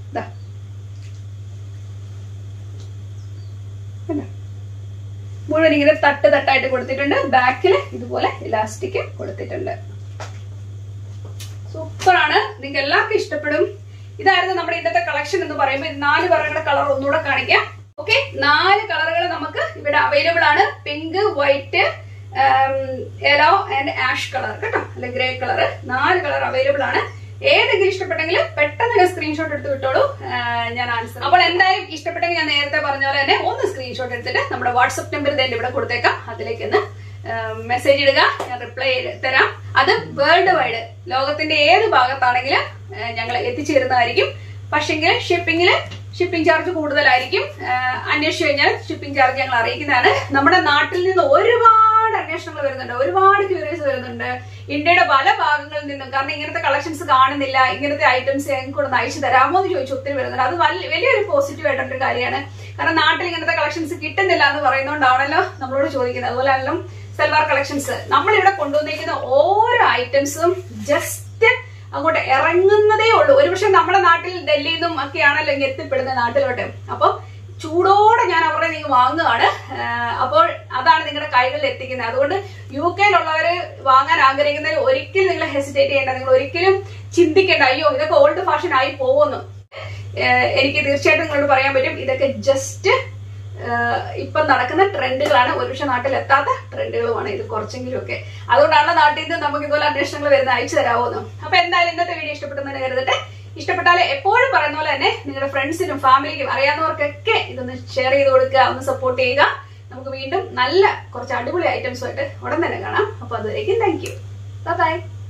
മുഴുവൻ ഇങ്ങനെ തട്ടായിട്ട് കൊടുത്തിട്ടുണ്ട്. ബാക്കിൽ ഇതുപോലെ ഇലാസ്റ്റിക് കൊടുത്തിട്ടുണ്ട്. സൂപ്പറാണ്. നിങ്ങൾക്ക് എല്ലാവർക്കും ഇഷ്ടപ്പെടും. ഇതായിരുന്നു നമ്മുടെ ഇന്നത്തെ കളക്ഷൻ എന്ന് പറയുമ്പോൾ 4 കളറുകളുടെ കളർ ഒന്നുകൂടെ കാണിക്കാം. ഓക്കെ, 4 കളറുകൾ നമുക്ക് ഇവിടെ അവൈലബിൾ ആണ്. Pink, white, yellow and ash colour കേട്ടോ, അല്ലെ ഗ്രേ കളർ. 4 കളർ അവൈലബിൾ ആണ്. ഏതെങ്കിലും ഇഷ്ടപ്പെട്ടെങ്കിൽ പെട്ടെന്ന് സ്ക്രീൻഷോട്ട് എടുത്ത് വിട്ടോളൂ, ഞാൻ ആൻസർ. അപ്പോൾ എന്തായാലും ഇഷ്ടപ്പെട്ടെങ്കിൽ ഞാൻ നേരത്തെ പറഞ്ഞ പോലെ തന്നെ ഒന്ന് സ്ക്രീൻഷോട്ട് എടുത്തിട്ട് നമ്മുടെ വാട്സ്ആപ്പ് നമ്പർ തന്നെ ഇവിടെ കൊടുത്തേക്കാം. അതിലേക്ക് ഒന്ന് മെസ്സേജ് ഇടുക, ഞാൻ റിപ്ലൈ തരാം. അത് വേൾഡ് വൈഡ്, ലോകത്തിന്റെ ഏത് ഭാഗത്താണെങ്കിലും ഞങ്ങൾ എത്തിച്ചു തരുന്നതായിരിക്കും. പക്ഷെങ്കിൽ ഷിപ്പിംഗ് ചാർജ് കൂടുതലായിരിക്കും. അന്വേഷിച്ചു കഴിഞ്ഞാൽ ഷിപ്പിംഗ് ചാർജ് ഞങ്ങൾ അറിയിക്കുന്നതാണ്. നമ്മുടെ നാട്ടിൽ നിന്ന് ഒരുപാട് അന്വേഷണങ്ങൾ വരുന്നുണ്ട്, ഒരുപാട് ക്യൂരിയസ് വരുന്നുണ്ട് ഇന്ത്യയുടെ പല ഭാഗങ്ങളിൽ നിന്നും. കാരണം ഇങ്ങനത്തെ കളക്ഷൻസ് കാണുന്നില്ല, ഇങ്ങനത്തെ ഐറ്റംസ് ഞങ്ങൾക്ക് ഒന്ന് അയച്ചു തരാമോ എന്ന് ചോദിച്ചു ഒത്തിരി വരുന്നുണ്ട്. അത് വലിയൊരു പോസിറ്റീവ് ആയിട്ടൊരു കാര്യമാണ്. കാരണം നാട്ടിൽ ഇങ്ങനത്തെ കളക്ഷൻസ് കിട്ടുന്നില്ല എന്ന് പറയുന്നതുകൊണ്ടാണല്ലോ നമ്മളോട് ചോദിക്കുന്നത്. അതുപോലെ എല്ലാം സൽവാർ കളക്ഷൻസ് നമ്മളിവിടെ കൊണ്ടുവന്നിരിക്കുന്ന ഓരോ ഐറ്റംസും ജസ്റ്റ് അങ്ങോട്ട് ഇറങ്ങുന്നതേ ഉള്ളൂ. ഒരുപക്ഷെ നമ്മുടെ നാട്ടിൽ ഡൽഹിയിൽ നിന്നും ഒക്കെയാണല്ലോ ഇങ്ങനെ എത്തിപ്പെടുന്നത് നാട്ടിലോട്ട്. അപ്പൊ ചൂടോടെ ഞാൻ അവരുടെ നിങ്ങൾ വാങ്ങുകയാണ്. അപ്പോൾ അതാണ് നിങ്ങളുടെ കൈകളിൽ എത്തിക്കുന്നത്. അതുകൊണ്ട് UK-യിലുള്ളവര് വാങ്ങാൻ ആഗ്രഹിക്കുന്നവർ ഒരിക്കലും നിങ്ങൾ ഹെസിറ്റേറ്റ് ചെയ്യേണ്ട, നിങ്ങൾ ഒരിക്കലും ചിന്തിക്കേണ്ട അയ്യോ ഇതൊക്കെ ഓൾഡ് ഫാഷൻ ആയി പോകുന്നു. എനിക്ക് തീർച്ചയായിട്ടും നിങ്ങളോട് പറയാൻ പറ്റും, ഇതൊക്കെ ജസ്റ്റ് ഇപ്പം നടക്കുന്ന ട്രെൻഡുകളാണ്. ഒരുപക്ഷെ നാട്ടിൽ എത്താത്ത ട്രെൻഡുകളുമാണ് ഇത് കുറച്ചെങ്കിലും ഒക്കെ. അതുകൊണ്ടാണ് നാട്ടിൽ നിന്ന് നമുക്ക് ഇതുപോലെ അന്വേഷണങ്ങൾ വരുന്ന അയച്ചു തരാവുന്നു. അപ്പൊ എന്തായാലും ഇന്നത്തെ വീഡിയോ ഇഷ്ടപ്പെട്ടെന്ന് കരുതട്ടെ. ഇഷ്ടപ്പെട്ടാൽ എപ്പോഴും പറയുന്ന പോലെ തന്നെ നിങ്ങളുടെ ഫ്രണ്ട്സിനും ഫാമിലിക്കും അറിയാവുന്നവർക്കൊക്കെ ഇതൊന്ന് ഷെയർ ചെയ്ത് കൊടുക്കുക, ഒന്ന് സപ്പോർട്ട് ചെയ്യുക. നമുക്ക് വീണ്ടും നല്ല കുറച്ച് അടിപൊളി ഐറ്റംസുമായിട്ട് ഉടൻ തന്നെ കാണാം. അപ്പൊ അതുവരേക്കും താങ്ക് യു, ബൈ.